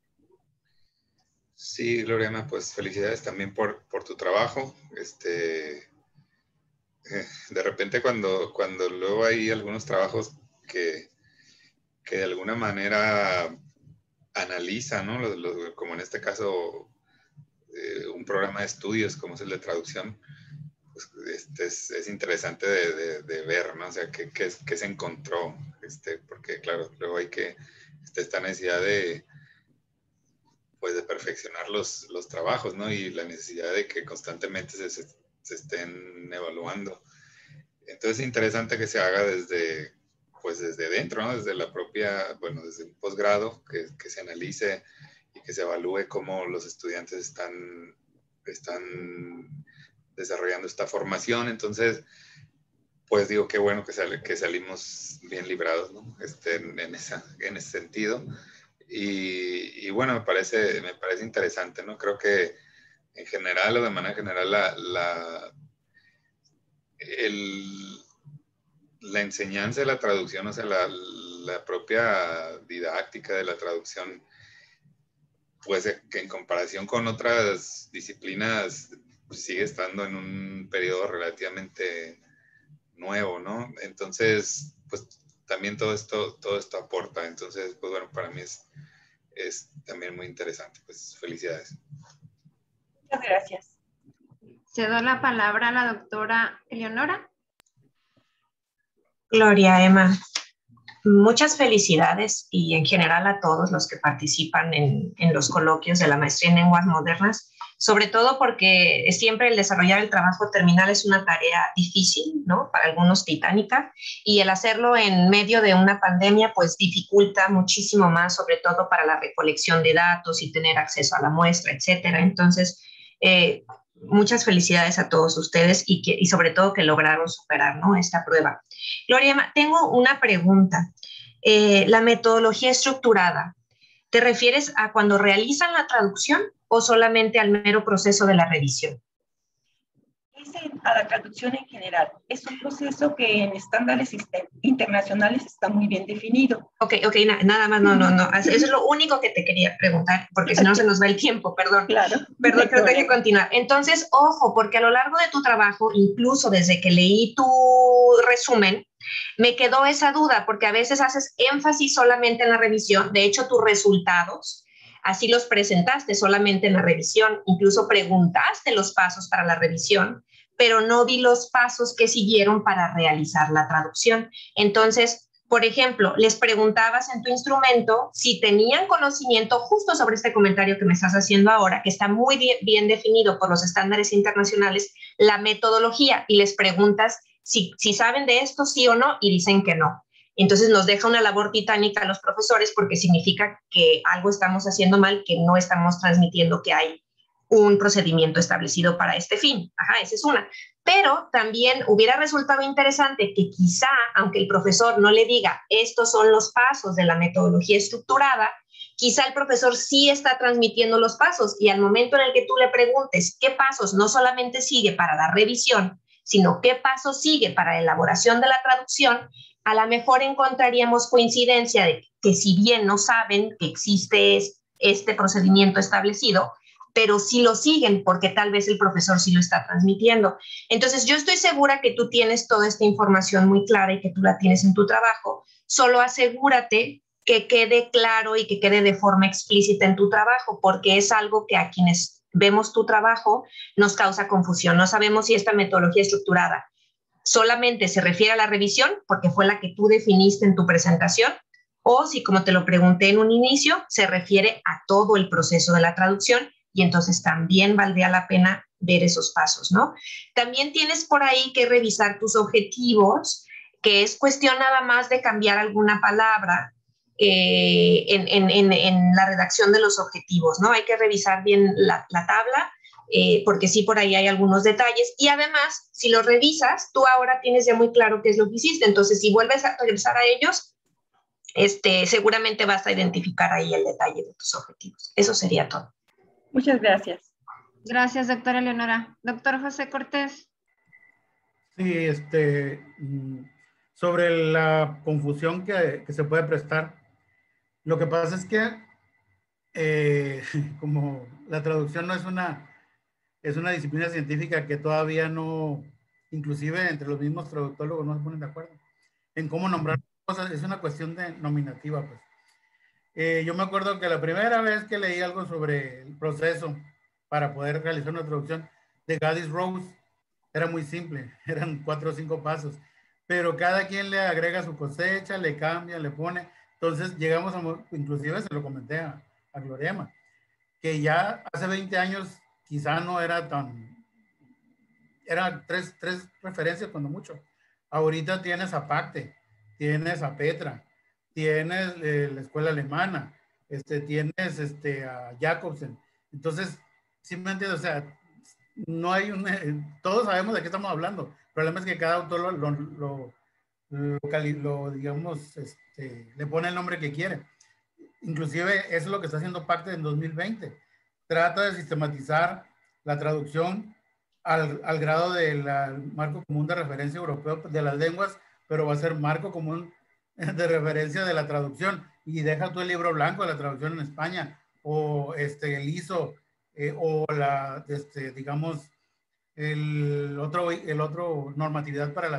Sí, Gloriana, pues felicidades también por, por tu trabajo. Este, eh, de repente cuando, cuando luego hay algunos trabajos que, que de alguna manera analizan, ¿no? Lo, lo, como en este caso, eh, un programa de estudios como es el de traducción, pues este es, es interesante de, de, de ver, ¿no? O sea, qué, qué, qué se encontró, este, porque claro, luego hay que, este, esta necesidad de, pues de perfeccionar los, los trabajos, ¿no? Y la necesidad de que constantemente se, se, se estén evaluando. Entonces es interesante que se haga desde, pues desde dentro, ¿no? Desde la propia, bueno, desde un posgrado, que, que se analice y que se evalúe cómo los estudiantes están, están desarrollando esta formación. Entonces, pues digo, qué bueno que, sale, que salimos bien librados, ¿no? Este, en, en, esa, en ese sentido. Y, y bueno, me parece, me parece interesante, ¿no? Creo que en general o de manera general la, la, el, la enseñanza de la traducción, o sea, la, la propia didáctica de la traducción, pues que en comparación con otras disciplinas pues sigue estando en un periodo relativamente nuevo, ¿no? Entonces, pues también todo esto, todo esto aporta. Entonces, pues bueno, para mí es, es también muy interesante. Pues felicidades. Muchas gracias. Cedo la palabra a la doctora Eleonora. Gloria, Emma. Muchas felicidades y en general a todos los que participan en, en los coloquios de la maestría en lenguas modernas, sobre todo porque siempre el desarrollar el trabajo terminal es una tarea difícil, ¿no? Para algunos titánica, y el hacerlo en medio de una pandemia pues dificulta muchísimo más, sobre todo para la recolección de datos y tener acceso a la muestra, etcétera. Entonces, eh, muchas felicidades a todos ustedes y, que, y sobre todo que lograron superar, ¿no?, esta prueba. Gloria, tengo una pregunta. Eh, la metodología estructurada, ¿te refieres a cuando realizan la traducción o solamente al mero proceso de la revisión? Es a la traducción en general. Es un proceso que en estándares internacionales está muy bien definido. Ok, ok, na nada más, no, no, no. Eso es lo único que te quería preguntar, porque si no se nos va el tiempo, perdón. Claro. Perdón, creo que hay que continuar. Entonces, ojo, porque a lo largo de tu trabajo, incluso desde que leí tu resumen, me quedó esa duda, porque a veces haces énfasis solamente en la revisión. De hecho, tus resultados, así los presentaste solamente en la revisión. Incluso preguntaste los pasos para la revisión, pero no vi los pasos que siguieron para realizar la traducción. Entonces, por ejemplo, les preguntabas en tu instrumento si tenían conocimiento justo sobre este comentario que me estás haciendo ahora, que está muy bien, bien definido por los estándares internacionales, la metodología, y les preguntas si, si saben de esto, sí o no, y dicen que no. Entonces nos deja una labor titánica a los profesores porque significa que algo estamos haciendo mal, que no estamos transmitiendo que hay un procedimiento establecido para este fin. Ajá, esa es una. Pero también hubiera resultado interesante que quizá, aunque el profesor no le diga estos son los pasos de la metodología estructurada, quizá el profesor sí está transmitiendo los pasos, y al momento en el que tú le preguntes qué pasos no solamente sigue para la revisión, sino qué pasos sigue para la elaboración de la traducción, a lo mejor encontraríamos coincidencia de que si bien no saben que existe este procedimiento establecido, pero sí lo siguen porque tal vez el profesor sí lo está transmitiendo. Entonces, yo estoy segura que tú tienes toda esta información muy clara y que tú la tienes en tu trabajo. Solo asegúrate que quede claro y que quede de forma explícita en tu trabajo, porque es algo que a quienes vemos tu trabajo nos causa confusión. No sabemos si esta metodología estructurada solamente se refiere a la revisión, porque fue la que tú definiste en tu presentación, o si, como te lo pregunté en un inicio, se refiere a todo el proceso de la traducción, y entonces también valdría la pena ver esos pasos, ¿no? También tienes por ahí que revisar tus objetivos, que es cuestión nada más de cambiar alguna palabra eh, en, en, en, en la redacción de los objetivos, ¿no? Hay que revisar bien la, la tabla, eh, porque sí, por ahí hay algunos detalles, y además, si los revisas, tú ahora tienes ya muy claro qué es lo que hiciste. Entonces, si vuelves a regresar a ellos, este, seguramente vas a identificar ahí el detalle de tus objetivos. Eso sería todo. Muchas gracias. Gracias, doctora Eleonora. Doctor José Cortés. Sí, este, sobre la confusión que, que se puede prestar, lo que pasa es que eh, como la traducción no es una, es una disciplina científica que todavía no, inclusive entre los mismos traductólogos no se ponen de acuerdo en cómo nombrar cosas, es una cuestión de nominativa, pues. Eh, yo me acuerdo que la primera vez que leí algo sobre el proceso para poder realizar una traducción de Gaddis Rose, era muy simple, eran cuatro o cinco pasos, pero cada quien le agrega su cosecha, le cambia, le pone. Entonces llegamos a, inclusive se lo comenté a, a Gloriema, que ya hace veinte años quizá no era tan, eran tres, tres referencias cuando mucho. Ahorita tienes a Pacte, tienes a Petra, tienes eh, la escuela alemana, este, tienes este, a Jacobsen. Entonces, simplemente, o sea, no hay un, eh, todos sabemos de qué estamos hablando. El problema es que cada autor lo, lo, lo, lo, lo digamos, este, le pone el nombre que quiere. Inclusive, eso es lo que está haciendo Pacte en dos mil veinte. Trata de sistematizar la traducción al, al grado del marco común de referencia europeo de las lenguas, pero va a ser marco común de referencia de la traducción, y deja tú el libro blanco de la traducción en España, o este, el I S O, eh, o la, este, digamos, el otro, el otro normatividad para las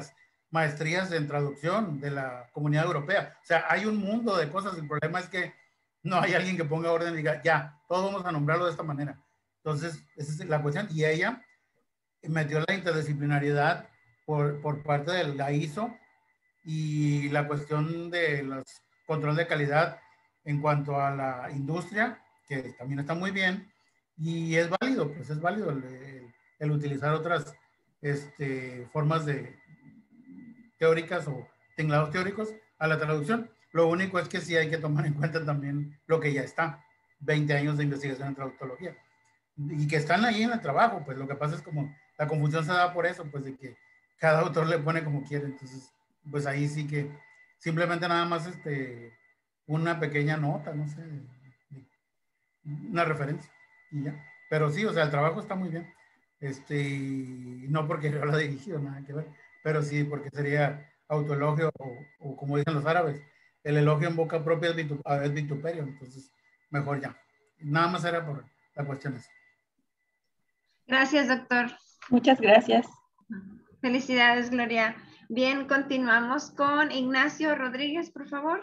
maestrías en traducción de la Comunidad Europea. O sea, hay un mundo de cosas. El problema es que no hay alguien que ponga orden y diga, ya, todos vamos a nombrarlo de esta manera. Entonces, esa es la cuestión. Y ella metió la interdisciplinariedad por, por parte de la I S O y la cuestión de los control de calidad en cuanto a la industria, que también está muy bien, y es válido, pues es válido el, el, el utilizar otras este, formas de teóricas o tinglados teóricos a la traducción. Lo único es que sí hay que tomar en cuenta también lo que ya está, veinte años de investigación en traductología, y que están ahí en el trabajo. Pues lo que pasa es como la confusión se da por eso, pues de que cada autor le pone como quiere. Entonces, pues ahí sí que simplemente nada más este, una pequeña nota, no sé, una referencia y ya. Pero sí, o sea, el trabajo está muy bien. Este, y no porque yo lo he dirigido, nada que ver, pero sí porque sería autoelogio o, o como dicen los árabes, el elogio en boca propia es, vitu, es vituperio. Entonces, mejor ya. Nada más era por la cuestión esa. Gracias, doctor. Muchas gracias. Felicidades, Gloria. Bien, continuamos con Ignacio Rodríguez, por favor.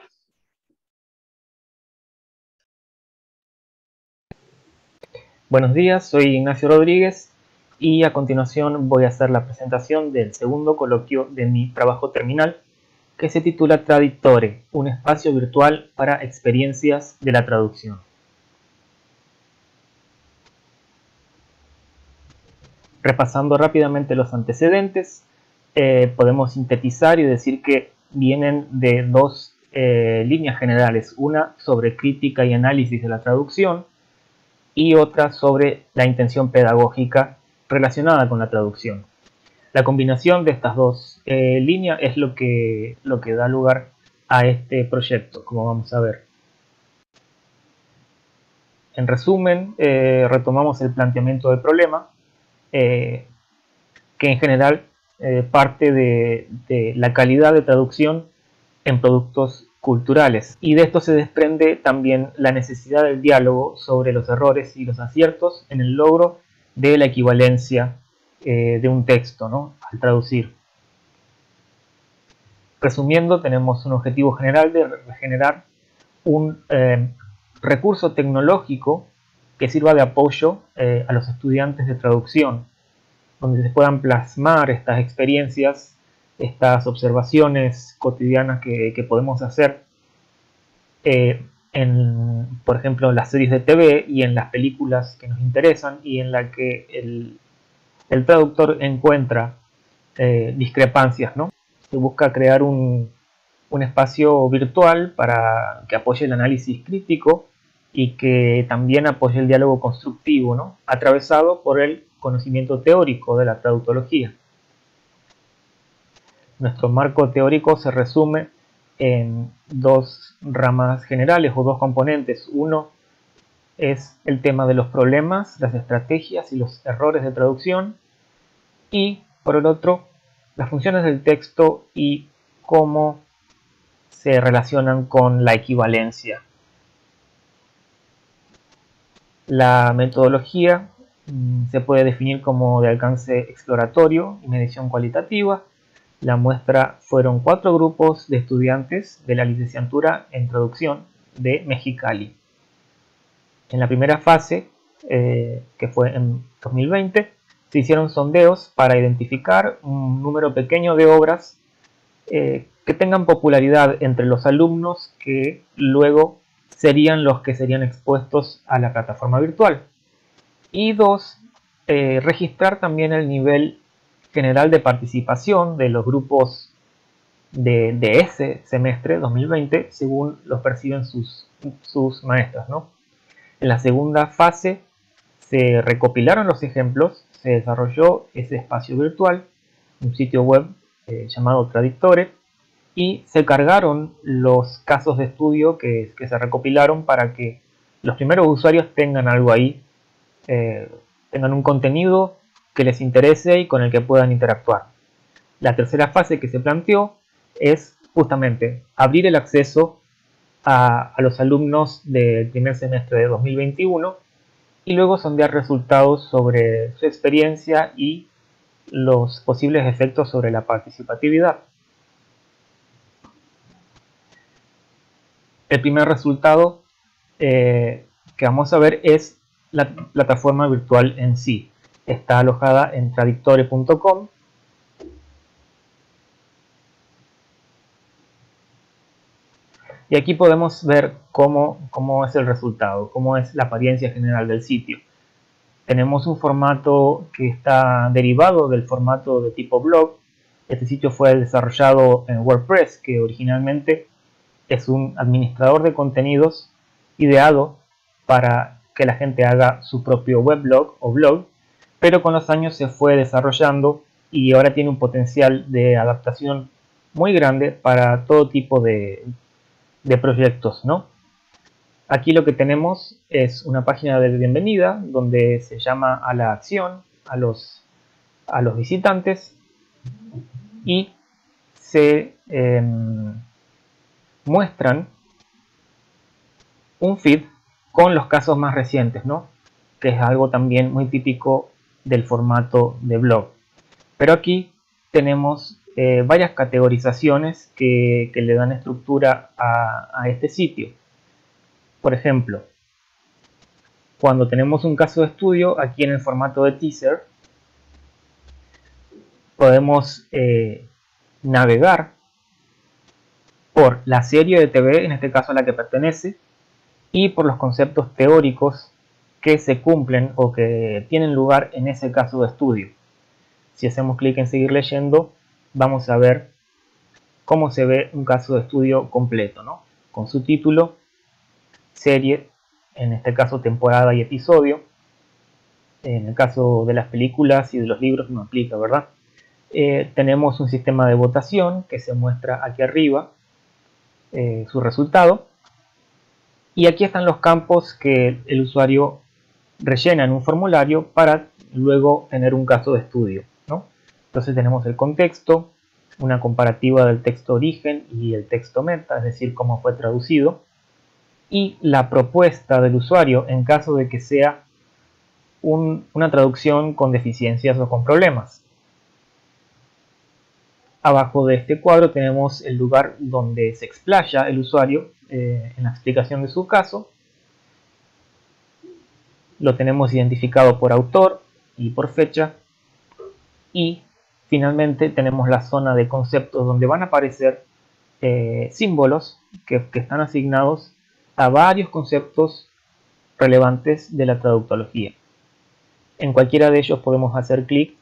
Buenos días, soy Ignacio Rodríguez y a continuación voy a hacer la presentación del segundo coloquio de mi trabajo terminal, que se titula Tradittore, un espacio virtual para experiencias de la traducción. Repasando rápidamente los antecedentes, eh, podemos sintetizar y decir que vienen de dos eh, líneas generales, una sobre crítica y análisis de la traducción y otra sobre la intención pedagógica relacionada con la traducción. La combinación de estas dos eh, líneas es lo que, lo que da lugar a este proyecto, como vamos a ver. En resumen, eh, retomamos el planteamiento del problema, eh, que en general eh, parte de, de la calidad de traducción en productos culturales, y de esto se desprende también la necesidad del diálogo sobre los errores y los aciertos en el logro de la equivalencia eh, de un texto, ¿no?, al traducir. Resumiendo, tenemos un objetivo general de generar un eh, recurso tecnológico que sirva de apoyo eh, a los estudiantes de traducción, donde se puedan plasmar estas experiencias, estas observaciones cotidianas que, que podemos hacer, eh, en, por ejemplo, en las series de T V y en las películas que nos interesan y en la que el, el traductor encuentra eh, discrepancias, ¿no? Se busca crear un, un espacio virtual para que apoye el análisis crítico y que también apoye el diálogo constructivo, ¿no?, atravesado por el conocimiento teórico de la traductología. Nuestro marco teórico se resume en dos ramas generales o dos componentes. Uno es el tema de los problemas, las estrategias y los errores de traducción, y por el otro, las funciones del texto y cómo se relacionan con la equivalencia. La metodología mmm, se puede definir como de alcance exploratorio y medición cualitativa. La muestra fueron cuatro grupos de estudiantes de la licenciatura en traducción de Mexicali. En la primera fase, eh, que fue en dos mil veinte, se hicieron sondeos para identificar un número pequeño de obras eh, que tengan popularidad entre los alumnos, que luego serían los que serían expuestos a la plataforma virtual. Y dos, eh, registrar también el nivel general de participación de los grupos de, de ese semestre dos mil veinte, según los perciben sus, sus maestros, ¿no? En la segunda fase se recopilaron los ejemplos, se desarrolló ese espacio virtual, un sitio web eh, llamado Tradittore, y se cargaron los casos de estudio que, que se recopilaron para que los primeros usuarios tengan algo ahí, eh, tengan un contenido que les interese y con el que puedan interactuar. La tercera fase que se planteó es justamente abrir el acceso a, a los alumnos del primer semestre de dos mil veintiuno y luego sondear resultados sobre su experiencia y los posibles efectos sobre la participatividad. El primer resultado eh, que vamos a ver es la plataforma virtual en sí. Está alojada en tradictore punto com. Y aquí podemos ver cómo, cómo es el resultado, cómo es la apariencia general del sitio. Tenemos un formato que está derivado del formato de tipo blog. Este sitio fue desarrollado en WordPress, que originalmente es un administrador de contenidos ideado para que la gente haga su propio weblog o blog, pero con los años se fue desarrollando y ahora tiene un potencial de adaptación muy grande para todo tipo de, de proyectos, ¿no? Aquí lo que tenemos es una página de bienvenida donde se llama a la acción a los, a los visitantes y se eh, muestran un feed con los casos más recientes, ¿no? Que es algo también muy típico del formato de blog. Pero aquí tenemos eh, varias categorizaciones que, que le dan estructura a, a este sitio. Por ejemplo, cuando tenemos un caso de estudio, aquí en el formato de teaser, podemos eh, navegar por la serie de T V, en este caso a la que pertenece, y por los conceptos teóricos que se cumplen o que tienen lugar en ese caso de estudio. Si hacemos clic en seguir leyendo, vamos a ver cómo se ve un caso de estudio completo, ¿no? Con su título, serie, en este caso temporada y episodio. En el caso de las películas y de los libros no aplica, ¿verdad? Eh, tenemos un sistema de votación que se muestra aquí arriba, eh, su resultado. Y aquí están los campos que el usuario rellena en un formulario para luego tener un caso de estudio, ¿no? Entonces tenemos el contexto, una comparativa del texto origen y el texto meta, es decir, cómo fue traducido, y la propuesta del usuario en caso de que sea un, una traducción con deficiencias o con problemas. Abajo de este cuadro tenemos el lugar donde se explaya el usuario eh, en la explicación de su caso. Lo tenemos identificado por autor y por fecha. Y finalmente tenemos la zona de conceptos donde van a aparecer eh, símbolos que, que están asignados a varios conceptos relevantes de la traductología. En cualquiera de ellos podemos hacer clic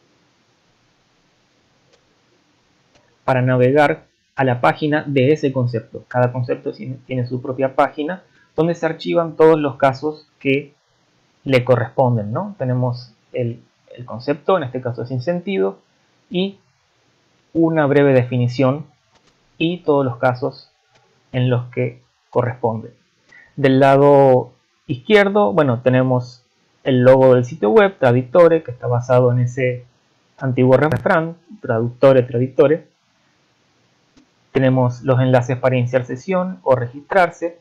para navegar a la página de ese concepto. Cada concepto tiene su propia página donde se archivan todos los casos que le corresponden, ¿no? Tenemos el, el concepto, en este caso sin sentido, y una breve definición y todos los casos en los que corresponden. Del lado izquierdo, bueno, tenemos el logo del sitio web, Tradictore, que está basado en ese antiguo refrán, Traductore, Tradictore. Tenemos los enlaces para iniciar sesión o registrarse.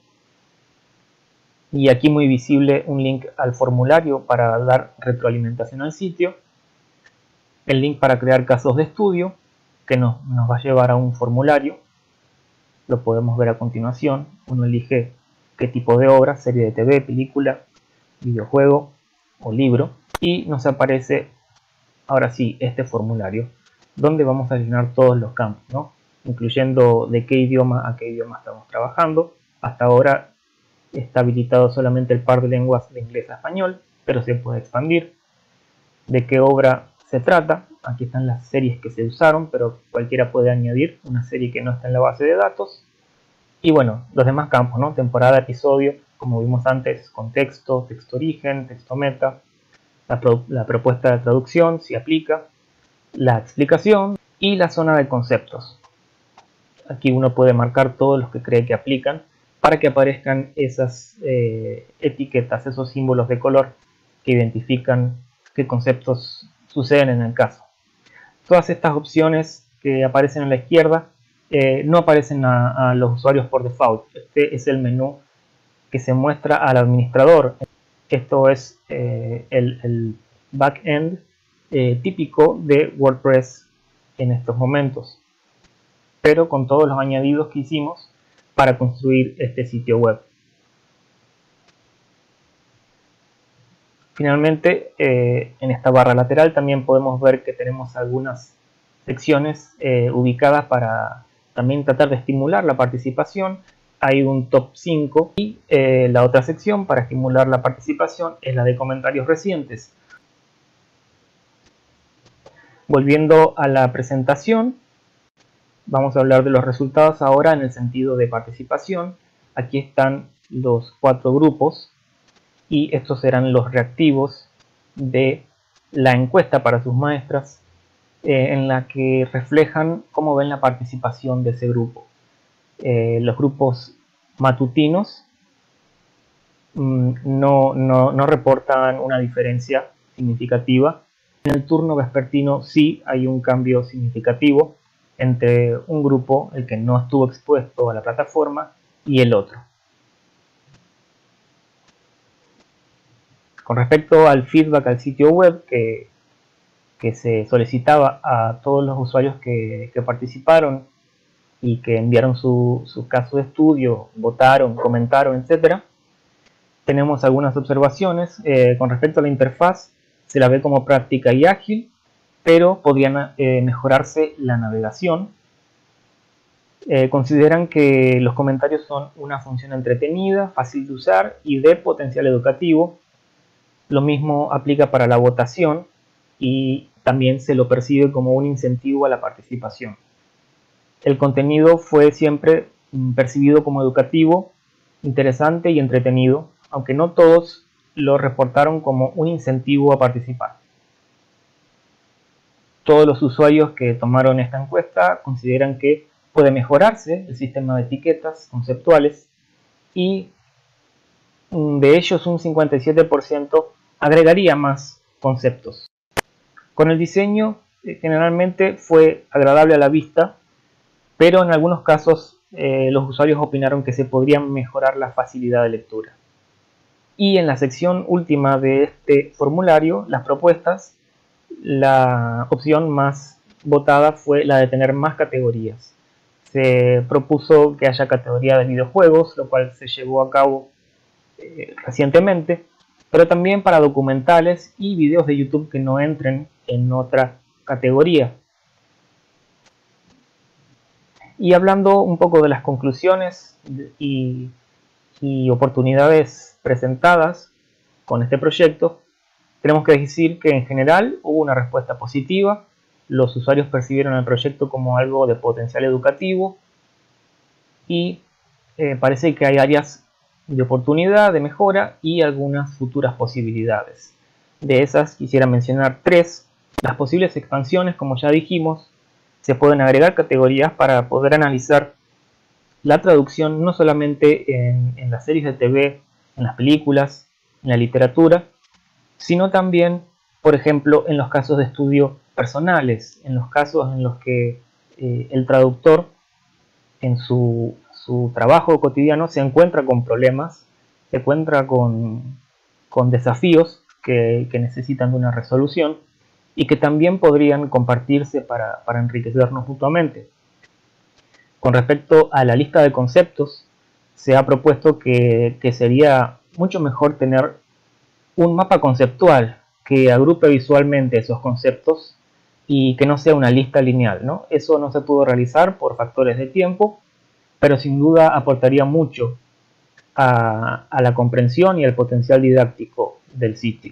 Y aquí muy visible un link al formulario para dar retroalimentación al sitio. El link para crear casos de estudio, que nos, nos va a llevar a un formulario. Lo podemos ver a continuación. Uno elige qué tipo de obra, serie de T V, película, videojuego o libro. Y nos aparece, ahora sí, este formulario, donde vamos a llenar todos los campos, ¿no? Incluyendo de qué idioma a qué idioma estamos trabajando. Hasta ahora está habilitado solamente el par de lenguas de inglés a español, pero se puede expandir. De qué obra se trata. Aquí están las series que se usaron, pero cualquiera puede añadir una serie que no está en la base de datos. Y bueno, los demás campos, ¿no? Temporada, episodio, como vimos antes, contexto, texto origen, texto meta, la, pro la propuesta de traducción, si aplica, la explicación y la zona de conceptos. Aquí uno puede marcar todos los que cree que aplican para que aparezcan esas eh, etiquetas, esos símbolos de color que identifican qué conceptos suceden en el caso. Todas estas opciones que aparecen a la izquierda eh, no aparecen a, a los usuarios por default. Este es el menú que se muestra al administrador. Esto es eh, el, el backend eh, típico de WordPress en estos momentos. Pero con todos los añadidos que hicimos para construir este sitio web. Finalmente, eh, en esta barra lateral también podemos ver que tenemos algunas secciones eh, ubicadas para también tratar de estimular la participación. Hay un top cinco y eh, la otra sección para estimular la participación es la de comentarios recientes. Volviendo a la presentación, vamos a hablar de los resultados ahora en el sentido de participación. Aquí están los cuatro grupos y estos serán los reactivos de la encuesta para sus maestras, eh, en la que reflejan cómo ven la participación de ese grupo. Eh, los grupos matutinos mmm, no, no, no reportan una diferencia significativa. En el turno vespertino sí hay un cambio significativo entre un grupo, el que no estuvo expuesto a la plataforma, y el otro. Con respecto al feedback al sitio web que, que se solicitaba a todos los usuarios que, que participaron y que enviaron su, su caso de estudio, votaron, comentaron, etcétera, tenemos algunas observaciones. Eh, con respecto a la interfaz, se la ve como práctica y ágil, pero podría eh, mejorarse la navegación. Eh, consideran que los comentarios son una función entretenida, fácil de usar y de potencial educativo. Lo mismo aplica para la votación y también se lo percibe como un incentivo a la participación. El contenido fue siempre percibido como educativo, interesante y entretenido, aunque no todos lo reportaron como un incentivo a participar. Todos los usuarios que tomaron esta encuesta consideran que puede mejorarse el sistema de etiquetas conceptuales y de ellos un cincuenta y siete por ciento agregaría más conceptos. Con el diseño eh, generalmente fue agradable a la vista, pero en algunos casos eh, los usuarios opinaron que se podría mejorar la facilidad de lectura. Y en la sección última de este formulario, las propuestas, la opción más votada fue la de tener más categorías. Se propuso que haya categoría de videojuegos, lo cual se llevó a cabo eh, recientemente, pero también para documentales y videos de YouTube que no entren en otra categoría. Y hablando un poco de las conclusiones y, y oportunidades presentadas con este proyecto, tenemos que decir que en general hubo una respuesta positiva. Los usuarios percibieron el proyecto como algo de potencial educativo y eh, parece que hay áreas de oportunidad, de mejora y algunas futuras posibilidades. De esas quisiera mencionar tres. Las posibles expansiones, como ya dijimos, se pueden agregar categorías para poder analizar la traducción no solamente en, en las series de T V, en las películas, en la literatura, sino también, por ejemplo, en los casos de estudio personales, en los casos en los que eh, el traductor en su, su trabajo cotidiano se encuentra con problemas, se encuentra con, con desafíos que, que necesitan de una resolución y que también podrían compartirse para, para enriquecernos mutuamente. Con respecto a la lista de conceptos, se ha propuesto que, que sería mucho mejor tener un mapa conceptual que agrupe visualmente esos conceptos y que no sea una lista lineal, ¿no? Eso no se pudo realizar por factores de tiempo, pero sin duda aportaría mucho a, a la comprensión y al potencial didáctico del sitio.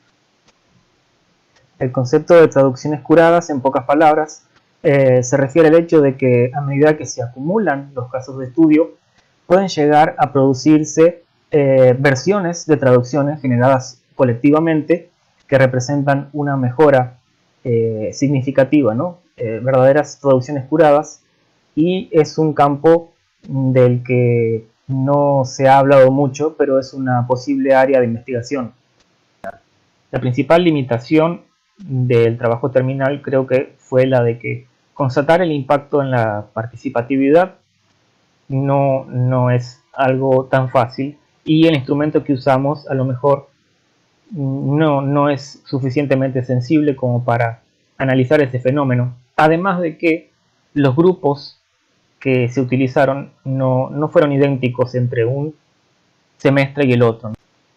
El concepto de traducciones curadas, en pocas palabras, eh, se refiere al hecho de que a medida que se acumulan los casos de estudio, pueden llegar a producirse eh, versiones de traducciones generadas colectivamente que representan una mejora eh, significativa, ¿no? Eh, verdaderas traducciones curadas, y es un campo del que no se ha hablado mucho, pero es una posible área de investigación. La principal limitación del trabajo terminal creo que fue la de que constatar el impacto en la participatividad no, no es algo tan fácil, y el instrumento que usamos a lo mejor no, no es suficientemente sensible como para analizar ese fenómeno. Además de que los grupos que se utilizaron no, no fueron idénticos entre un semestre y el otro.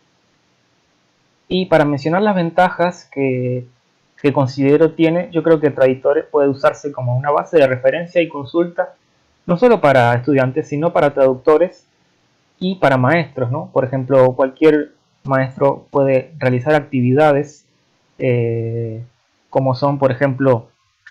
Y para mencionar las ventajas que, que considero tiene, yo creo que Traditore puede usarse como una base de referencia y consulta, no solo para estudiantes, sino para traductores y para maestros, ¿no? Por ejemplo, cualquier maestro puede realizar actividades eh, como son, por ejemplo,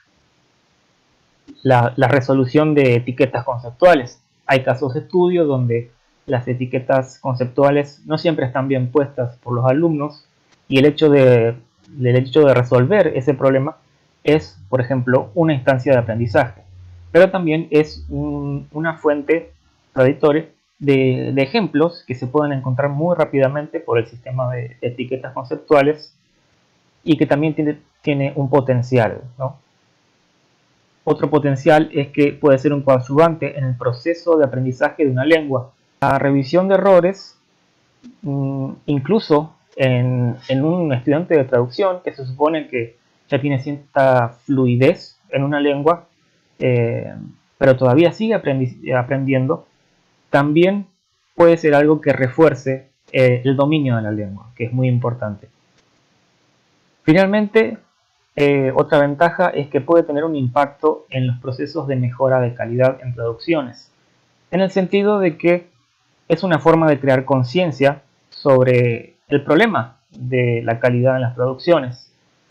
la, la resolución de etiquetas conceptuales. Hay casos de estudio donde las etiquetas conceptuales no siempre están bien puestas por los alumnos y el hecho de, el hecho de resolver ese problema es, por ejemplo, una instancia de aprendizaje, pero también es un, una fuente Traditore de, de ejemplos que se pueden encontrar muy rápidamente por el sistema de etiquetas conceptuales y que también tiene, tiene un potencial, ¿no? Otro potencial es que puede ser un coadyuvante en el proceso de aprendizaje de una lengua. La revisión de errores, incluso en, en un estudiante de traducción que se supone que ya tiene cierta fluidez en una lengua, eh, pero todavía sigue aprendi aprendiendo, también puede ser algo que refuerce eh, el dominio de la lengua, que es muy importante. Finalmente, eh, otra ventaja es que puede tener un impacto en los procesos de mejora de calidad en traducciones, en el sentido de que es una forma de crear conciencia sobre el problema de la calidad en las traducciones.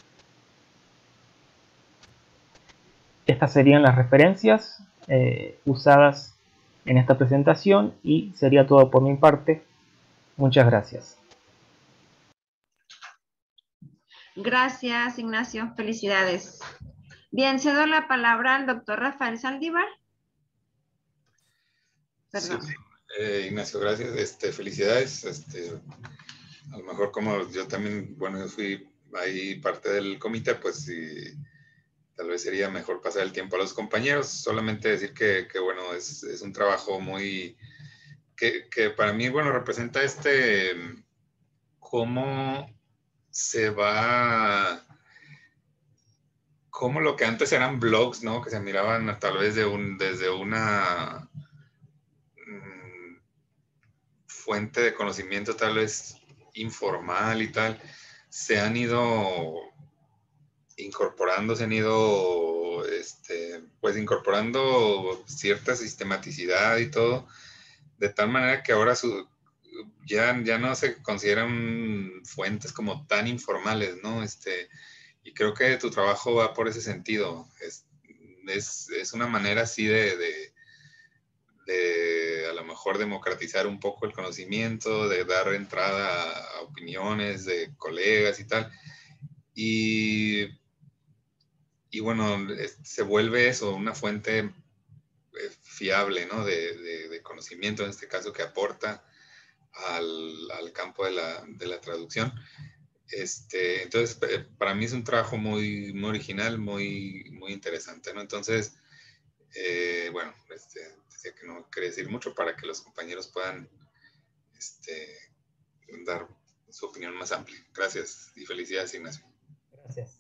Estas serían las referencias eh, usadas en esta presentación y sería todo por mi parte. Muchas gracias. Gracias, Ignacio. Felicidades. Bien, cedo la palabra al doctor Rafael Saldívar. Perdón. Sí, eh, Ignacio, gracias. Este, felicidades. Este, a lo mejor como yo también, bueno, yo fui ahí parte del comité, pues sí, tal vez sería mejor pasar el tiempo a los compañeros. Solamente decir que, que bueno, es, es un trabajo muy, que, que para mí, bueno, representa este, cómo se va, cómo lo que antes eran blogs, ¿no? Que se miraban tal vez de un, desde una mmm, fuente de conocimiento tal vez informal y tal, se han ido incorporando, se han ido este, pues incorporando cierta sistematicidad y todo, de tal manera que ahora su, ya, ya no se consideran fuentes como tan informales, ¿no? Este, y creo que tu trabajo va por ese sentido. Es, es, es una manera así de, de, de a lo mejor democratizar un poco el conocimiento, de dar entrada a opiniones de colegas y tal. Y, y bueno, es, se vuelve eso, una fuente fiable, ¿no? De, de, de conocimiento, en este caso, que aporta al, al campo de la, de la traducción. Este, entonces, para mí es un trabajo muy, muy original, muy, muy interesante, ¿no? Entonces, eh, bueno, este, decía que no quería decir mucho para que los compañeros puedan este, dar su opinión más amplia. Gracias y felicidades, Ignacio. Gracias.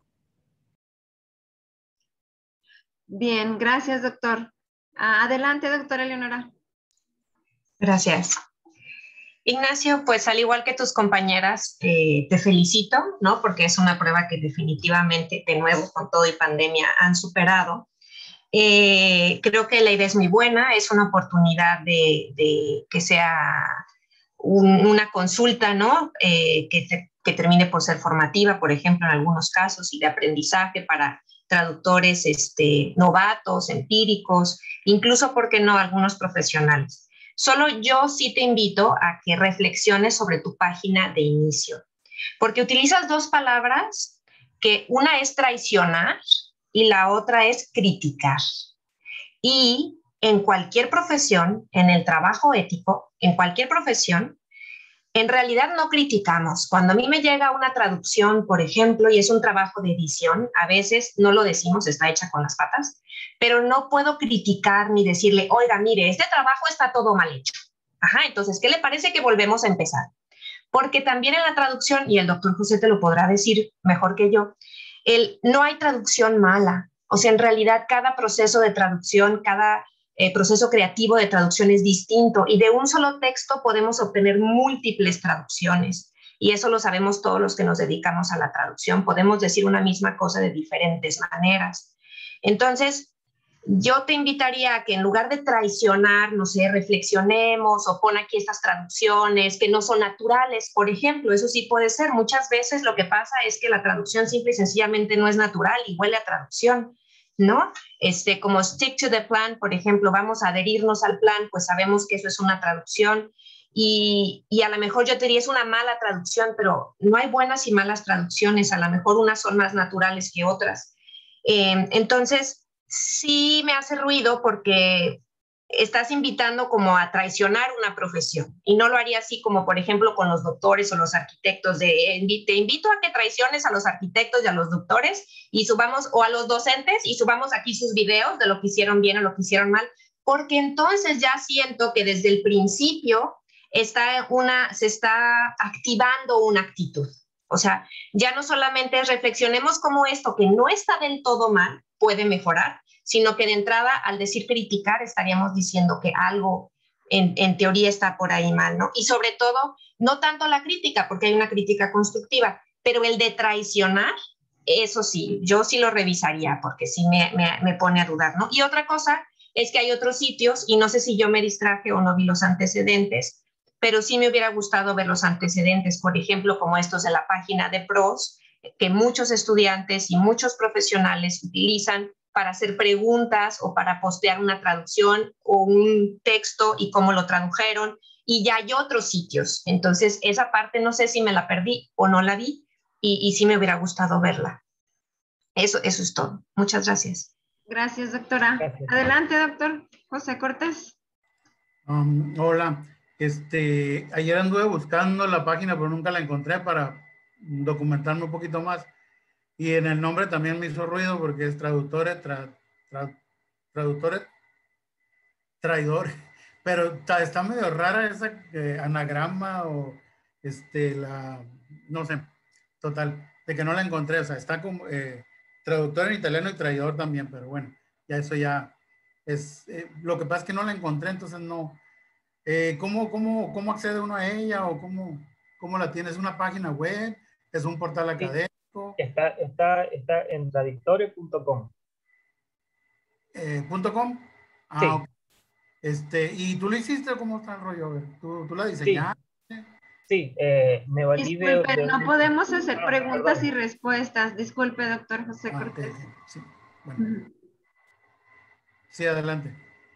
Bien, gracias, doctor. Adelante, doctora Eleonora. Gracias. Ignacio, pues al igual que tus compañeras, eh, te felicito, ¿no? Porque es una prueba que definitivamente, de nuevo, con todo y pandemia, han superado. Eh, creo que la idea es muy buena, es una oportunidad de, de que sea un, una consulta, ¿no? Eh, que, te, que termine por ser formativa, por ejemplo, en algunos casos, y de aprendizaje para traductores este, novatos, empíricos, incluso, ¿por qué no?, algunos profesionales. Solo yo sí te invito a que reflexiones sobre tu página de inicio, porque utilizas dos palabras que una es traicionar y la otra es criticar. Y en cualquier profesión, en el trabajo ético, en cualquier profesión, en realidad no criticamos. Cuando a mí me llega una traducción, por ejemplo, y es un trabajo de edición, a veces no lo decimos, está hecha con las patas, pero no puedo criticar ni decirle, oiga, mire, este trabajo está todo mal hecho. Ajá, entonces, ¿qué le parece que volvemos a empezar? Porque también en la traducción, y el doctor José te lo podrá decir mejor que yo, el, no hay traducción mala. O sea, en realidad cada proceso de traducción, cada eh, proceso creativo de traducción es distinto y de un solo texto podemos obtener múltiples traducciones. Y eso lo sabemos todos los que nos dedicamos a la traducción. Podemos decir una misma cosa de diferentes maneras. Entonces, yo te invitaría a que en lugar de traicionar, no sé, reflexionemos o pon aquí estas traducciones que no son naturales, por ejemplo, eso sí puede ser. Muchas veces lo que pasa es que la traducción simple y sencillamente no es natural y huele a traducción, ¿no? Este, como stick to the plan, por ejemplo, vamos a adherirnos al plan, pues sabemos que eso es una traducción y, y a lo mejor yo te diría es una mala traducción, pero no hay buenas y malas traducciones, a lo mejor unas son más naturales que otras. Eh, entonces, sí me hace ruido porque estás invitando como a traicionar una profesión y no lo haría así como por ejemplo con los doctores o los arquitectos de te invito a que traiciones a los arquitectos y a los doctores y subamos o a los docentes y subamos aquí sus videos de lo que hicieron bien o lo que hicieron mal, porque entonces ya siento que desde el principio está una, se está activando una actitud. O sea, ya no solamente reflexionemos cómo esto que no está del todo mal puede mejorar, sino que de entrada al decir criticar estaríamos diciendo que algo en, en teoría está por ahí mal, ¿no? Y sobre todo, no tanto la crítica, porque hay una crítica constructiva, pero el de traicionar, eso sí, yo sí lo revisaría, porque sí me, me, me pone a dudar, ¿no? Y otra cosa es que hay otros sitios, y no sé si yo me distraje o no vi los antecedentes, pero sí me hubiera gustado ver los antecedentes, por ejemplo, como estos de la página de PROS, que muchos estudiantes y muchos profesionales utilizan para hacer preguntas o para postear una traducción o un texto y cómo lo tradujeron, y ya hay otros sitios. Entonces, esa parte no sé si me la perdí o no la vi, y, y sí me hubiera gustado verla. Eso, eso es todo. Muchas gracias. Gracias, doctora. Gracias. Adelante, doctor José Cortés. Um, hola. Este, ayer anduve buscando la página, pero nunca la encontré para documentarme un poquito más. Y en el nombre también me hizo ruido porque es traductores, tra, tra, traductores, traidores. Pero está, está medio rara esa eh, anagrama o este, la, no sé, total, de que no la encontré. O sea, está como eh, traductor en italiano y traidor también, pero bueno, ya eso ya es, eh, lo que pasa es que no la encontré, entonces no. Eh, ¿cómo, cómo, ¿Cómo accede uno a ella o cómo, cómo la tiene? ¿Es una página web? ¿Es un portal académico? Está, está, está en tradictorio punto com. Eh, ¿punto com? Ah, sí. Okay. Este, ¿y tú lo hiciste o cómo está el rollo? ¿Tú, tú la diseñaste? Sí, sí eh, me valí de... Disculpe, de... no podemos hacer ah, preguntas perdón. y respuestas. Disculpe, doctor José ah, Cortés. Okay. Sí, bueno. Uh-huh. Sí, adelante.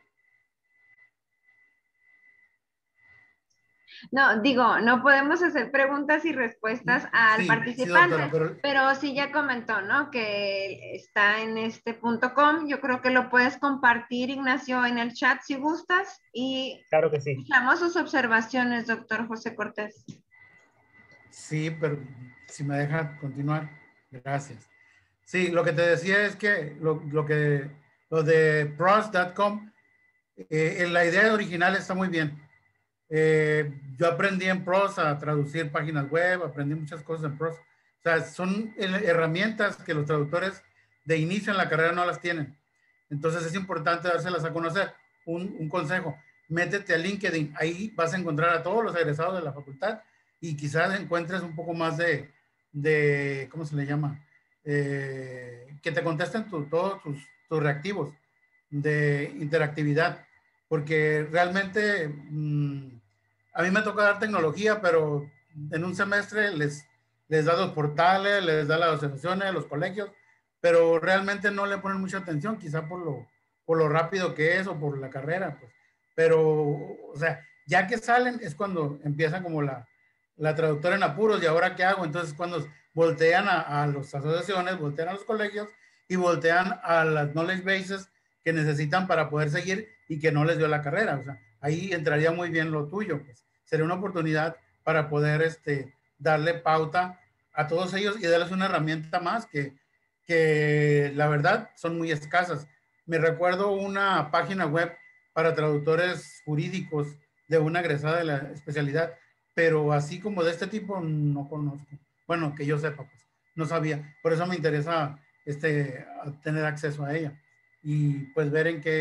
No, digo, no podemos hacer preguntas y respuestas al sí, participante, sí, doctora, pero... pero sí ya comentó, ¿no? Que está en este punto com. Yo creo que lo puedes compartir, Ignacio, en el chat si gustas. Y claro que sí. escuchamos sus observaciones, doctor José Cortés. Sí, pero si me deja continuar, gracias. Sí, lo que te decía es que lo, lo que lo de pros punto com, eh, la idea original está muy bien. Eh, yo aprendí en PROS a traducir páginas web, aprendí muchas cosas en PROS. O sea, son herramientas que los traductores de inicio en la carrera no las tienen. Entonces es importante dárselas a conocer. Un, un consejo, métete a LinkedIn, ahí vas a encontrar a todos los egresados de la facultad y quizás encuentres un poco más de, de ¿cómo se le llama? Eh, que te contesten tu, todos tus, tus reactivos de interactividad, porque realmente mmm, a mí me toca dar tecnología, pero en un semestre les, les da los portales, les da las asociaciones, los colegios, pero realmente no le ponen mucha atención, quizá por lo, por lo rápido que es o por la carrera, pues. Pero, o sea, ya que salen es cuando empiezan como la, la traductora en apuros, ¿y ahora qué hago? Entonces cuando voltean a, a las asociaciones, voltean a los colegios y voltean a las knowledge bases que necesitan para poder seguir y que no les dio la carrera. O sea, ahí entraría muy bien lo tuyo. Pues. Sería una oportunidad para poder este, darle pauta a todos ellos y darles una herramienta más que, que la verdad son muy escasas. Me recuerdo una página web para traductores jurídicos de una egresada de la especialidad, pero así como de este tipo no conozco. Bueno, que yo sepa, pues no sabía. Por eso me interesa este, tener acceso a ella y pues ver en qué,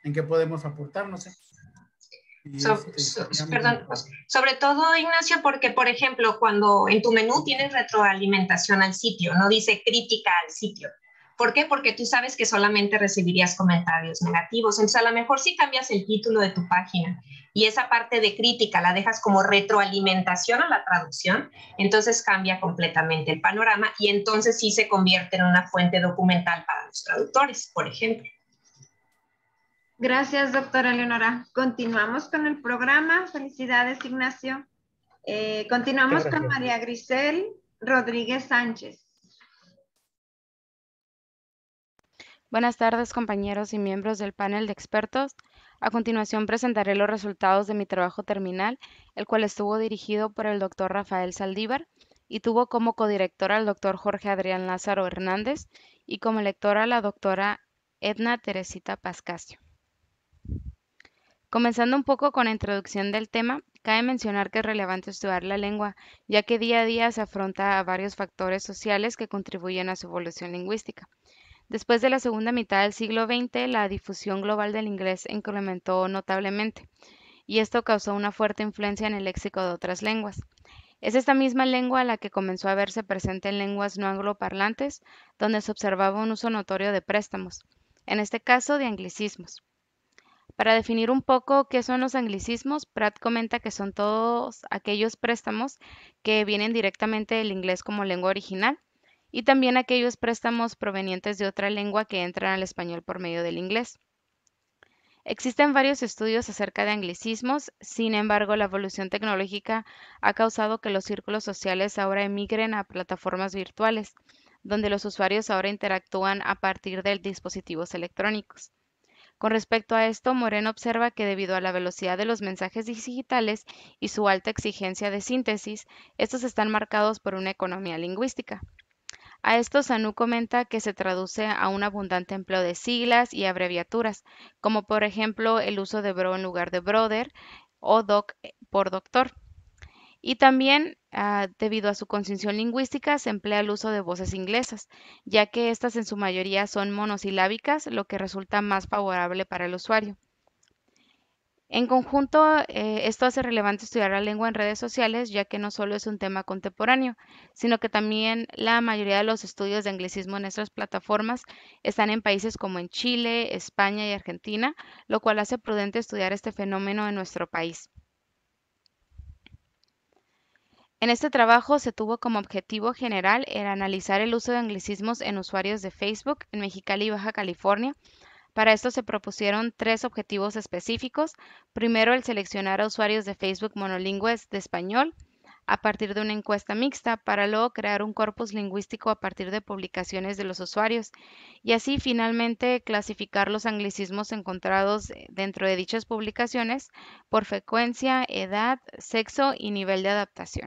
en qué podemos aportar, no sé. So, so, perdón, sobre todo, Ignacio, porque, por ejemplo, cuando en tu menú tienes retroalimentación al sitio, no dice crítica al sitio. ¿Por qué? Porque tú sabes que solamente recibirías comentarios negativos. Entonces, a lo mejor si cambias el título de tu página y esa parte de crítica la dejas como retroalimentación a la traducción, entonces cambia completamente el panorama y entonces sí se convierte en una fuente documental para los traductores, por ejemplo. Gracias, doctora Leonora. Continuamos con el programa. Felicidades, Ignacio. Eh, continuamos con María Grisel Rodríguez Sánchez. Buenas tardes, compañeros y miembros del panel de expertos. A continuación presentaré los resultados de mi trabajo terminal, el cual estuvo dirigido por el doctor Rafael Saldívar y tuvo como codirector al doctor Jorge Adrián Lázaro Hernández y como lectora la doctora Edna Teresita Pascasio. Comenzando un poco con la introducción del tema, cabe mencionar que es relevante estudiar la lengua, ya que día a día se afronta a varios factores sociales que contribuyen a su evolución lingüística. Después de la segunda mitad del siglo veinte, la difusión global del inglés incrementó notablemente, y esto causó una fuerte influencia en el léxico de otras lenguas. Es esta misma lengua la que comenzó a verse presente en lenguas no angloparlantes, donde se observaba un uso notorio de préstamos, en este caso de anglicismos. Para definir un poco qué son los anglicismos, Pratt comenta que son todos aquellos préstamos que vienen directamente del inglés como lengua original y también aquellos préstamos provenientes de otra lengua que entran al español por medio del inglés. Existen varios estudios acerca de anglicismos, sin embargo, la evolución tecnológica ha causado que los círculos sociales ahora emigren a plataformas virtuales, donde los usuarios ahora interactúan a partir de dispositivos electrónicos. Con respecto a esto, Moreno observa que debido a la velocidad de los mensajes digitales y su alta exigencia de síntesis, estos están marcados por una economía lingüística. A esto, Sanú comenta que se traduce a un abundante empleo de siglas y abreviaturas, como por ejemplo el uso de bro en lugar de brother o doc por doctor. Y también, uh, debido a su concisión lingüística, se emplea el uso de voces inglesas, ya que estas en su mayoría son monosilábicas, lo que resulta más favorable para el usuario. En conjunto, eh, esto hace relevante estudiar la lengua en redes sociales, ya que no solo es un tema contemporáneo, sino que también la mayoría de los estudios de anglicismo en estas plataformas están en países como en Chile, España y Argentina, lo cual hace prudente estudiar este fenómeno en nuestro país. En este trabajo se tuvo como objetivo general el analizar el uso de anglicismos en usuarios de Facebook en Mexicali y Baja California. Para esto se propusieron tres objetivos específicos. Primero, el seleccionar a usuarios de Facebook monolingües de español a partir de una encuesta mixta, para luego crear un corpus lingüístico a partir de publicaciones de los usuarios y así finalmente clasificar los anglicismos encontrados dentro de dichas publicaciones por frecuencia, edad, sexo y nivel de adaptación.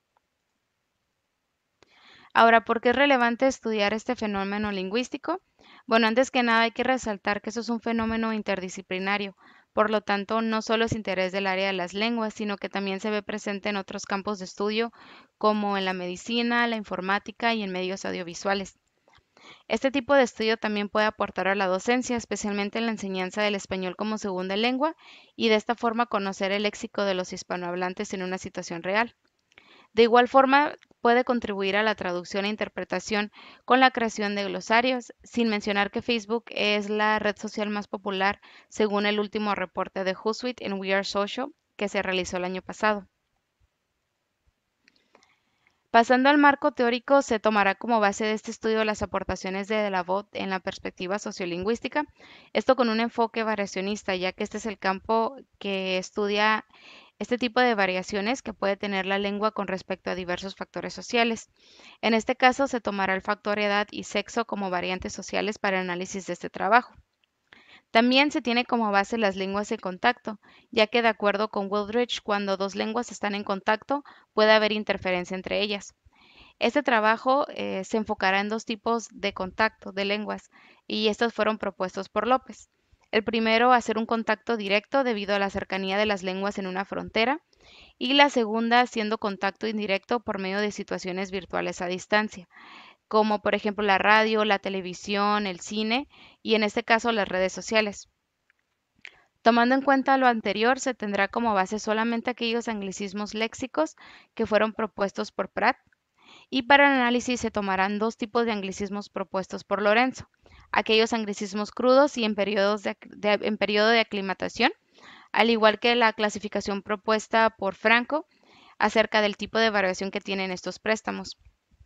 Ahora, ¿por qué es relevante estudiar este fenómeno lingüístico? Bueno, antes que nada hay que resaltar que eso es un fenómeno interdisciplinario, por lo tanto no solo es interés del área de las lenguas, sino que también se ve presente en otros campos de estudio como en la medicina, la informática y en medios audiovisuales. Este tipo de estudio también puede aportar a la docencia, especialmente en la enseñanza del español como segunda lengua y de esta forma conocer el léxico de los hispanohablantes en una situación real. De igual forma, puede contribuir a la traducción e interpretación con la creación de glosarios, sin mencionar que Facebook es la red social más popular según el último reporte de Hootsuite en We Are Social que se realizó el año pasado. Pasando al marco teórico, se tomará como base de este estudio las aportaciones de Delabotte en la perspectiva sociolingüística, esto con un enfoque variacionista, ya que este es el campo que estudia este tipo de variaciones que puede tener la lengua con respecto a diversos factores sociales. En este caso, se tomará el factor edad y sexo como variantes sociales para el análisis de este trabajo. También se tiene como base las lenguas en contacto, ya que de acuerdo con Wooldridge, cuando dos lenguas están en contacto, puede haber interferencia entre ellas. Este trabajo eh, se enfocará en dos tipos de contacto de lenguas, y estos fueron propuestos por López. El primero, hacer un contacto directo debido a la cercanía de las lenguas en una frontera, y la segunda, haciendo contacto indirecto por medio de situaciones virtuales a distancia, como por ejemplo la radio, la televisión, el cine y en este caso las redes sociales. Tomando en cuenta lo anterior, se tendrá como base solamente aquellos anglicismos léxicos que fueron propuestos por Pratt, y para el análisis se tomarán dos tipos de anglicismos propuestos por Lorenzo: aquellos anglicismos crudos y en, periodos de, de, en periodo de aclimatación, al igual que la clasificación propuesta por Franco acerca del tipo de variación que tienen estos préstamos.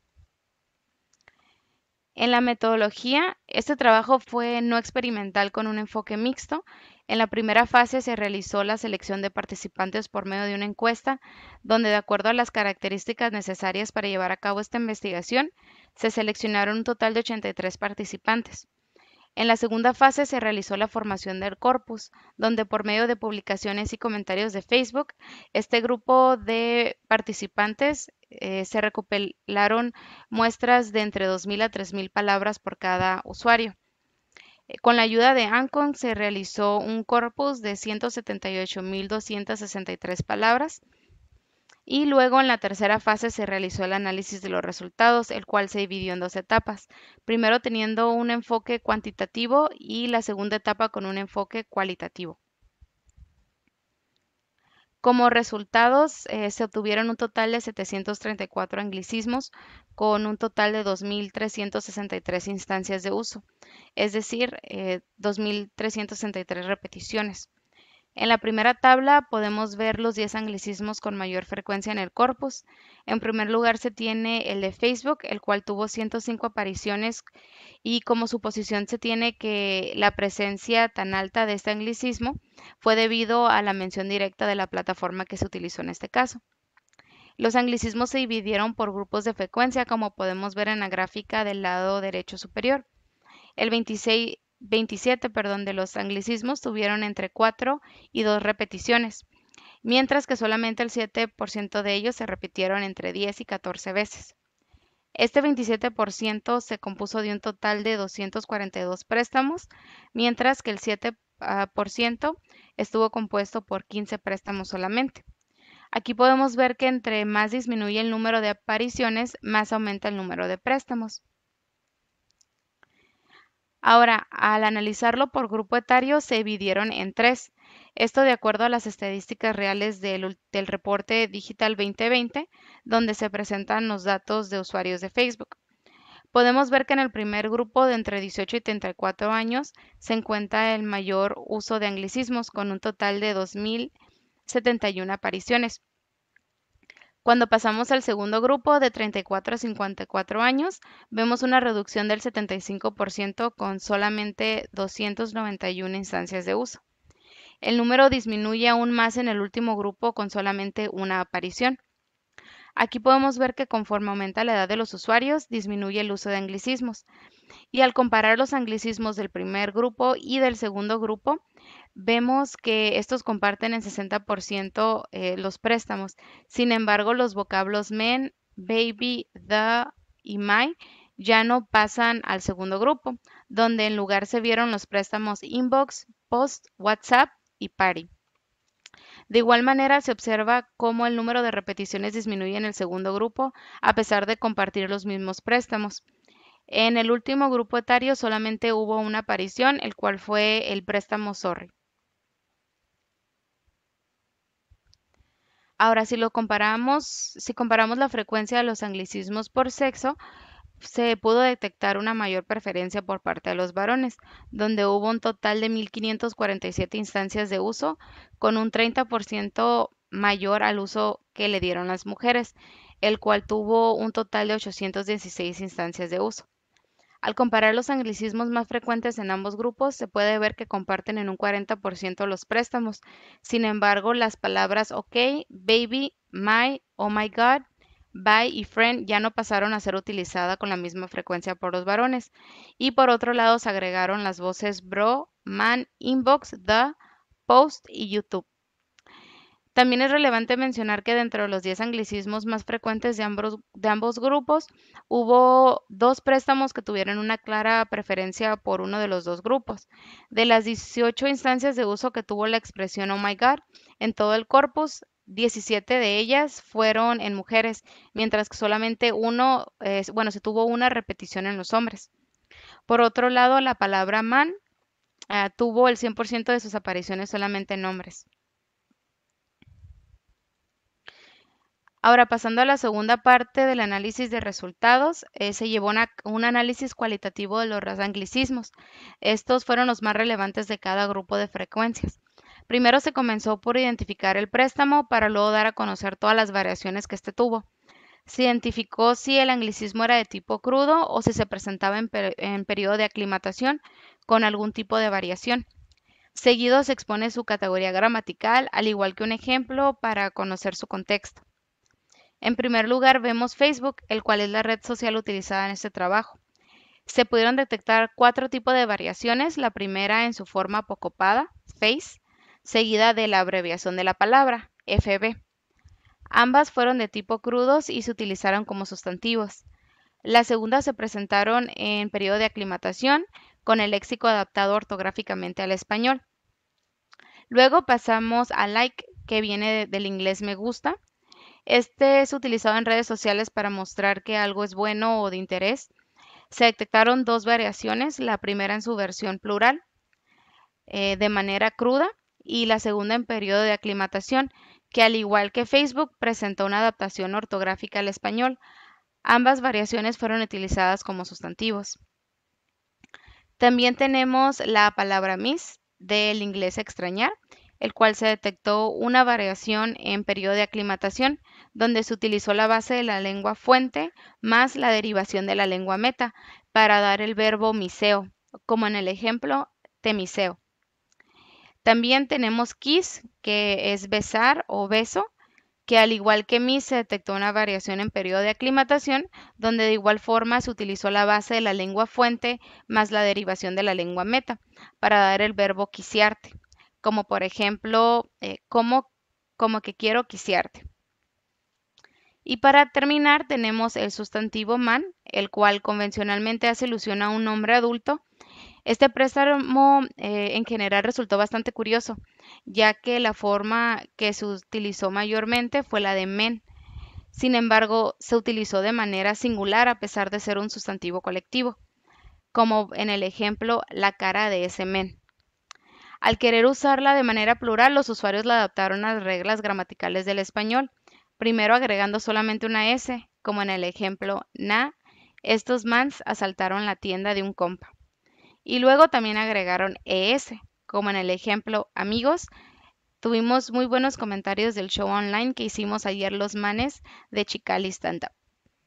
En la metodología, este trabajo fue no experimental con un enfoque mixto. En la primera fase se realizó la selección de participantes por medio de una encuesta, donde de acuerdo a las características necesarias para llevar a cabo esta investigación, se seleccionaron un total de ochenta y tres participantes. En la segunda fase se realizó la formación del corpus, donde por medio de publicaciones y comentarios de Facebook, este grupo de participantes eh, se recopilaron muestras de entre dos mil a tres mil palabras por cada usuario. Eh, con la ayuda de Ancon se realizó un corpus de ciento setenta y ocho mil doscientas sesenta y tres palabras. Y luego en la tercera fase se realizó el análisis de los resultados, el cual se dividió en dos etapas, primero teniendo un enfoque cuantitativo y la segunda etapa con un enfoque cualitativo. Como resultados, eh, se obtuvieron un total de setecientos treinta y cuatro anglicismos con un total de dos mil trescientas sesenta y tres instancias de uso, es decir, eh, dos mil trescientas sesenta y tres repeticiones. En la primera tabla podemos ver los diez anglicismos con mayor frecuencia en el corpus. En primer lugar se tiene el de Facebook, el cual tuvo ciento cinco apariciones, y como suposición se tiene que la presencia tan alta de este anglicismo fue debido a la mención directa de la plataforma que se utilizó en este caso. Los anglicismos se dividieron por grupos de frecuencia, como podemos ver en la gráfica del lado derecho superior. El veintiséis veintisiete perdón, de los anglicismos tuvieron entre cuatro y dos repeticiones, mientras que solamente el siete por ciento de ellos se repitieron entre diez y catorce veces. Este veintisiete por ciento se compuso de un total de doscientos cuarenta y dos préstamos, mientras que el siete por ciento estuvo compuesto por quince préstamos solamente. Aquí podemos ver que entre más disminuye el número de apariciones, más aumenta el número de préstamos. Ahora, al analizarlo por grupo etario, se dividieron en tres. Esto de acuerdo a las estadísticas reales del, del reporte Digital veinte veinte, donde se presentan los datos de usuarios de Facebook. Podemos ver que en el primer grupo de entre dieciocho y treinta y cuatro años se encuentra el mayor uso de anglicismos, con un total de dos mil setenta y una apariciones. Cuando pasamos al segundo grupo, de treinta y cuatro a cincuenta y cuatro años, vemos una reducción del setenta y cinco por ciento con solamente doscientas noventa y una instancias de uso. El número disminuye aún más en el último grupo con solamente una aparición. Aquí podemos ver que conforme aumenta la edad de los usuarios, disminuye el uso de anglicismos. Y al comparar los anglicismos del primer grupo y del segundo grupo, vemos que estos comparten en sesenta por ciento eh, los préstamos. Sin embargo, los vocablos men, baby, the y my ya no pasan al segundo grupo, donde en lugar se vieron los préstamos inbox, post, WhatsApp y party. De igual manera, se observa cómo el número de repeticiones disminuye en el segundo grupo, a pesar de compartir los mismos préstamos. En el último grupo etario solamente hubo una aparición, el cual fue el préstamo sorry. Ahora, si lo comparamos, si comparamos la frecuencia de los anglicismos por sexo, se pudo detectar una mayor preferencia por parte de los varones, donde hubo un total de mil quinientas cuarenta y siete instancias de uso, con un treinta por ciento mayor al uso que le dieron las mujeres, el cual tuvo un total de ochocientas dieciséis instancias de uso. Al comparar los anglicismos más frecuentes en ambos grupos, se puede ver que comparten en un cuarenta por ciento los préstamos. Sin embargo, las palabras OK, baby, my, oh my god, bye y friend ya no pasaron a ser utilizadas con la misma frecuencia por los varones. Y por otro lado, se agregaron las voces bro, man, inbox, the, post y YouTube. También es relevante mencionar que dentro de los diez anglicismos más frecuentes de ambos, de ambos grupos, hubo dos préstamos que tuvieron una clara preferencia por uno de los dos grupos. De las dieciocho instancias de uso que tuvo la expresión oh my god, en todo el corpus, diecisiete de ellas fueron en mujeres, mientras que solamente uno, eh, bueno, se tuvo una repetición en los hombres. Por otro lado, la palabra man uh, tuvo el cien por ciento de sus apariciones solamente en hombres. Ahora, pasando a la segunda parte del análisis de resultados, eh, se llevó una, un análisis cualitativo de los anglicismos. Estos fueron los más relevantes de cada grupo de frecuencias. Primero se comenzó por identificar el préstamo para luego dar a conocer todas las variaciones que éste tuvo. Se identificó si el anglicismo era de tipo crudo o si se presentaba en, per en periodo de aclimatación con algún tipo de variación. Seguido se expone su categoría gramatical, al igual que un ejemplo para conocer su contexto. En primer lugar, vemos Facebook, el cual es la red social utilizada en este trabajo. Se pudieron detectar cuatro tipos de variaciones, la primera en su forma apocopada, face, seguida de la abreviación de la palabra, F B. Ambas fueron de tipo crudos y se utilizaron como sustantivos. La segunda se presentaron en periodo de aclimatación, con el léxico adaptado ortográficamente al español. Luego pasamos a like, que viene del inglés me gusta. Este es utilizado en redes sociales para mostrar que algo es bueno o de interés. Se detectaron dos variaciones, la primera en su versión plural, eh, de manera cruda, y la segunda en periodo de aclimatación, que al igual que Facebook presentó una adaptación ortográfica al español. Ambas variaciones fueron utilizadas como sustantivos. También tenemos la palabra miss, del inglés extrañar, el cual se detectó una variación en periodo de aclimatación, donde se utilizó la base de la lengua fuente más la derivación de la lengua meta para dar el verbo miseo, como en el ejemplo temiseo. También tenemos kiss, que es besar o beso, que al igual que miss se detectó una variación en periodo de aclimatación, donde de igual forma se utilizó la base de la lengua fuente más la derivación de la lengua meta para dar el verbo quiciarte, como por ejemplo, eh, como, como que quiero quiciarte. Y para terminar tenemos el sustantivo man, el cual convencionalmente hace alusión a un hombre adulto. Este préstamo eh, en general resultó bastante curioso, ya que la forma que se utilizó mayormente fue la de men. Sin embargo, se utilizó de manera singular a pesar de ser un sustantivo colectivo, como en el ejemplo la cara de ese men. Al querer usarla de manera plural, los usuarios la adaptaron a las reglas gramaticales del español, primero agregando solamente una S, como en el ejemplo na, estos mans asaltaron la tienda de un compa. Y luego también agregaron E S, como en el ejemplo amigos. Tuvimos muy buenos comentarios del show online que hicimos ayer los manes de Chicali Stand Up.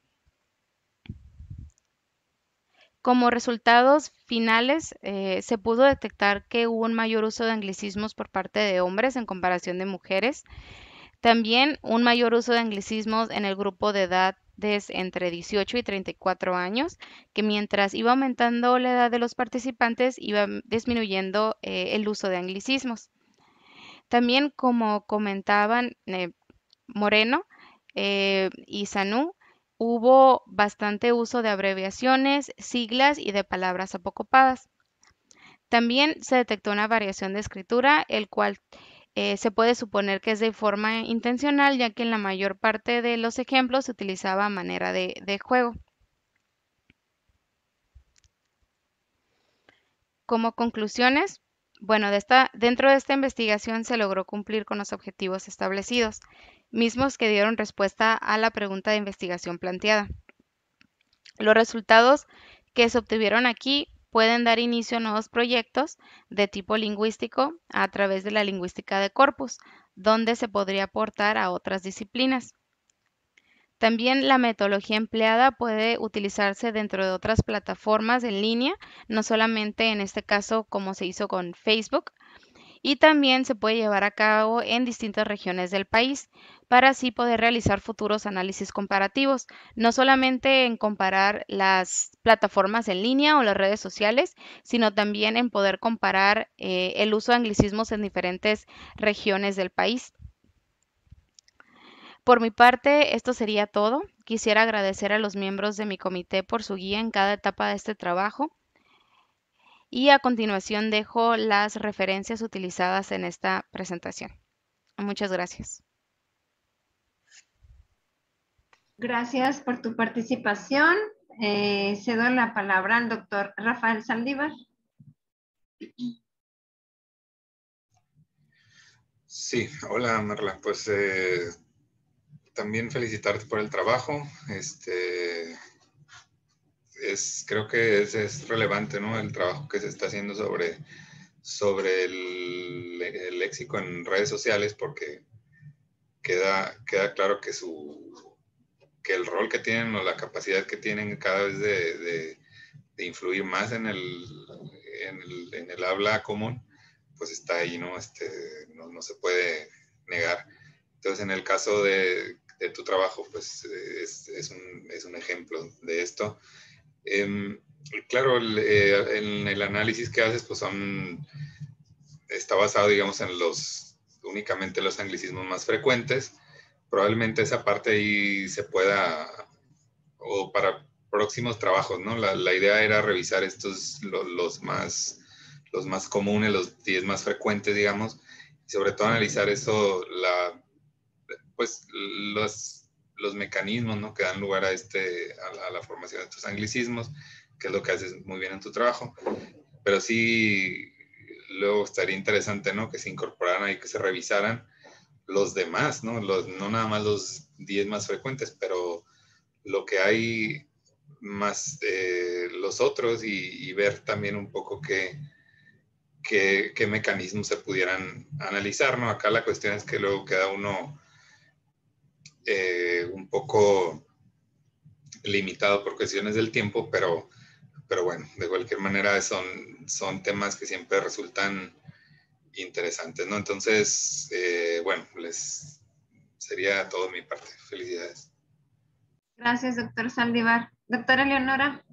Como resultados finales, eh, se pudo detectar que hubo un mayor uso de anglicismos por parte de hombres en comparación de mujeres. También un mayor uso de anglicismos en el grupo de edades entre dieciocho y treinta y cuatro años, que mientras iba aumentando la edad de los participantes, iba disminuyendo eh, el uso de anglicismos. También, como comentaban eh, Moreno eh, y Sanú, hubo bastante uso de abreviaciones, siglas y de palabras apocopadas. También se detectó una variación de escritura, el cual eh, se puede suponer que es de forma intencional, ya que en la mayor parte de los ejemplos se utilizaba a manera de, de juego. Como conclusiones, bueno, de esta, dentro de esta investigación se logró cumplir con los objetivos establecidos, mismos que dieron respuesta a la pregunta de investigación planteada. Los resultados que se obtuvieron aquí pueden dar inicio a nuevos proyectos de tipo lingüístico a través de la lingüística de corpus, donde se podría aportar a otras disciplinas. También la metodología empleada puede utilizarse dentro de otras plataformas en línea, no solamente en este caso como se hizo con Facebook, y también se puede llevar a cabo en distintas regiones del país para así poder realizar futuros análisis comparativos, no solamente en comparar las plataformas en línea o las redes sociales, sino también en poder comparar eh, el uso de anglicismos en diferentes regiones del país. Por mi parte, esto sería todo. Quisiera agradecer a los miembros de mi comité por su guía en cada etapa de este trabajo. Y a continuación dejo las referencias utilizadas en esta presentación. Muchas gracias. Gracias por tu participación. Eh, cedo la palabra al doctor Rafael Saldívar. Sí, hola Marla, pues eh, también felicitarte por el trabajo. Este, es, creo que es, es relevante, ¿no? El trabajo que se está haciendo sobre, sobre el, el léxico en redes sociales, porque queda, queda claro que, su, que el rol que tienen o la capacidad que tienen cada vez de, de, de influir más en el, en, el, en el habla común, pues está ahí, ¿no? Este, no, no se puede negar. Entonces, en el caso de, de tu trabajo, pues es, es, un, es un ejemplo de esto. Eh, claro, el, eh, en el análisis que haces, pues son, está basado, digamos, en los, únicamente los anglicismos más frecuentes. Probablemente esa parte ahí se pueda, o para próximos trabajos, ¿no? La, la idea era revisar estos, los, los más los más comunes, los diez más frecuentes, digamos, y sobre todo analizar eso, la, pues los, los mecanismos, ¿no? Que dan lugar a, este, a la, a, la, formación de estos anglicismos, que es lo que haces muy bien en tu trabajo, pero sí, luego estaría interesante, ¿no? Que se incorporaran ahí, que se revisaran los demás, ¿no? Los, no nada más los diez más frecuentes, pero lo que hay más eh, los otros y, y ver también un poco qué Qué, qué mecanismos se pudieran analizar, ¿no? Acá la cuestión es que luego queda uno eh, un poco limitado por cuestiones del tiempo, pero, pero bueno, de cualquier manera son, son temas que siempre resultan interesantes, ¿no? Entonces, eh, bueno, les sería todo de mi parte. Felicidades. Gracias, doctor Saldívar. Doctora Leonora.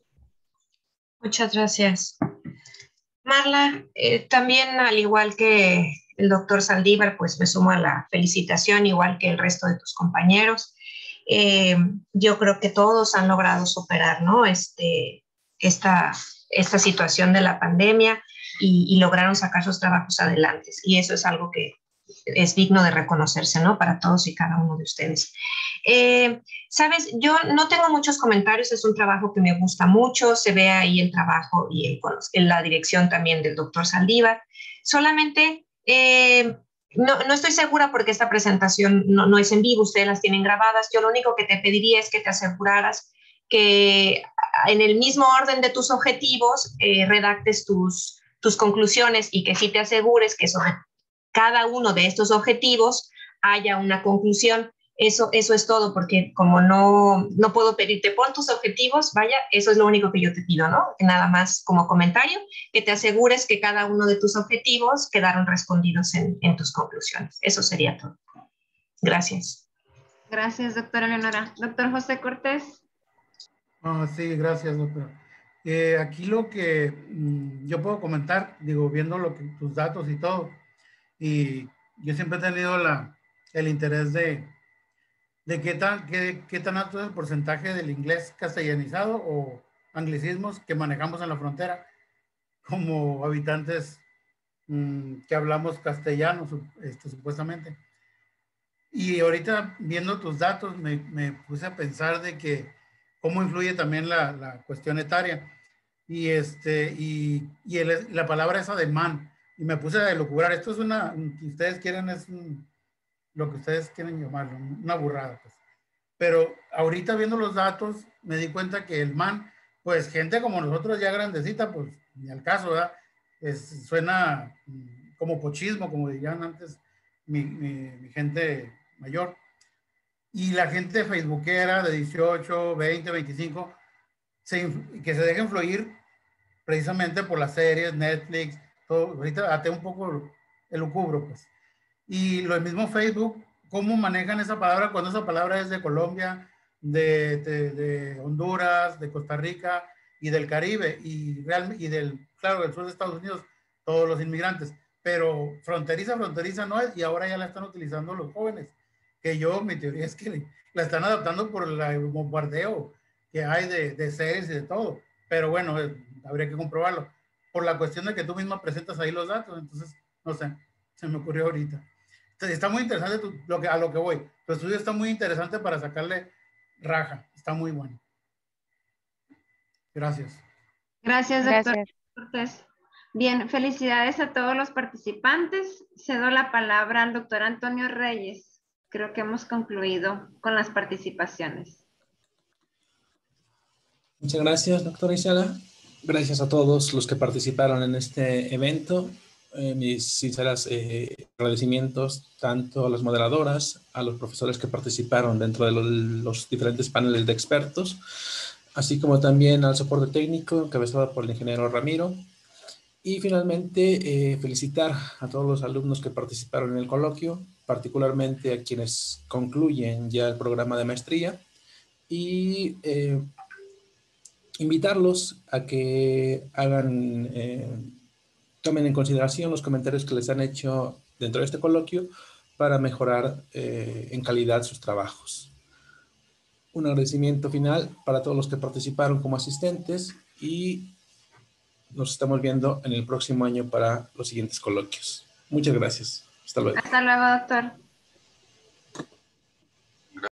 Muchas gracias. Marla, eh, también al igual que el doctor Saldívar, pues me sumo a la felicitación, igual que el resto de tus compañeros. Eh, yo creo que todos han logrado superar, ¿no? Este, esta, esta situación de la pandemia y, y lograron sacar sus trabajos adelante. Y eso es algo que es digno de reconocerse, ¿no? Para todos y cada uno de ustedes. Eh, Sabes, yo no tengo muchos comentarios, es un trabajo que me gusta mucho, se ve ahí el trabajo y el, en la dirección también del doctor Saldívar. Solamente, eh, no, no estoy segura porque esta presentación no, no es en vivo, ustedes las tienen grabadas. Yo lo único que te pediría es que te aseguraras que en el mismo orden de tus objetivos eh, redactes tus, tus conclusiones y que sí te asegures que sobre cada uno de estos objetivos haya una conclusión. Eso, eso es todo, porque como no, no puedo pedirte pon tus objetivos, vaya, eso es lo único que yo te pido, ¿no? Nada más como comentario, que te asegures que cada uno de tus objetivos quedaron respondidos en, en tus conclusiones. Eso sería todo. Gracias. Gracias, doctora Leonora. Doctor José Cortés. Oh, sí, gracias, doctora. Eh, aquí lo que mmm, yo puedo comentar, digo, viendo lo que, tus datos y todo, y yo siempre he tenido la, el interés de, de qué tan, qué, qué tan alto es el porcentaje del inglés castellanizado o anglicismos que manejamos en la frontera como habitantes mmm, que hablamos castellano, este, supuestamente. Y ahorita viendo tus datos me, me puse a pensar de que cómo influye también la, la cuestión etaria y, este, y, y el, la palabra esa de man. Y me puse a elucubrar. Esto es una, si ustedes quieren, es un, lo que ustedes quieren llamarlo, una burrada. Pues. Pero ahorita viendo los datos, me di cuenta que el man, pues gente como nosotros ya grandecita, pues ni al caso, ¿verdad? Es, suena como pochismo, como dirían antes mi, mi, mi gente mayor. Y la gente facebookera de dieciocho, veinte, veinticinco, se, que se deja influir precisamente por las series, Netflix, todo, ahorita até un poco el lucubro, pues. Y lo mismo Facebook, cómo manejan esa palabra cuando esa palabra es de Colombia, de, de, de Honduras, de Costa Rica y del Caribe, y, real, y del, claro, del sur de Estados Unidos, todos los inmigrantes. Pero fronteriza, fronteriza no es, y ahora ya la están utilizando los jóvenes. Que yo, mi teoría es que la están adaptando por el bombardeo que hay de, de series y de todo. Pero bueno, eh, habría que comprobarlo. Por la cuestión de que tú misma presentas ahí los datos, entonces, no sé, se me ocurrió ahorita. Entonces, está muy interesante tu, lo que, a lo que voy. Tu estudio está muy interesante para sacarle raja. Está muy bueno. Gracias. Gracias, doctor Cortés. Bien, felicidades a todos los participantes. Cedo la palabra al doctor Antonio Reyes. Creo que hemos concluido con las participaciones. Muchas gracias, doctora Isela. Gracias a todos los que participaron en este evento. Eh, mis sinceros eh, agradecimientos tanto a las moderadoras, a los profesores que participaron dentro de los, los diferentes paneles de expertos, así como también al soporte técnico encabezado por el ingeniero Ramiro. Y finalmente, eh, felicitar a todos los alumnos que participaron en el coloquio, particularmente a quienes concluyen ya el programa de maestría, y eh, invitarlos a que hagan, eh, tomen en consideración los comentarios que les han hecho dentro de este coloquio para mejorar eh, en calidad sus trabajos. Un agradecimiento final para todos los que participaron como asistentes y nos estamos viendo en el próximo año para los siguientes coloquios. Muchas gracias. Hasta luego. Hasta luego, doctor.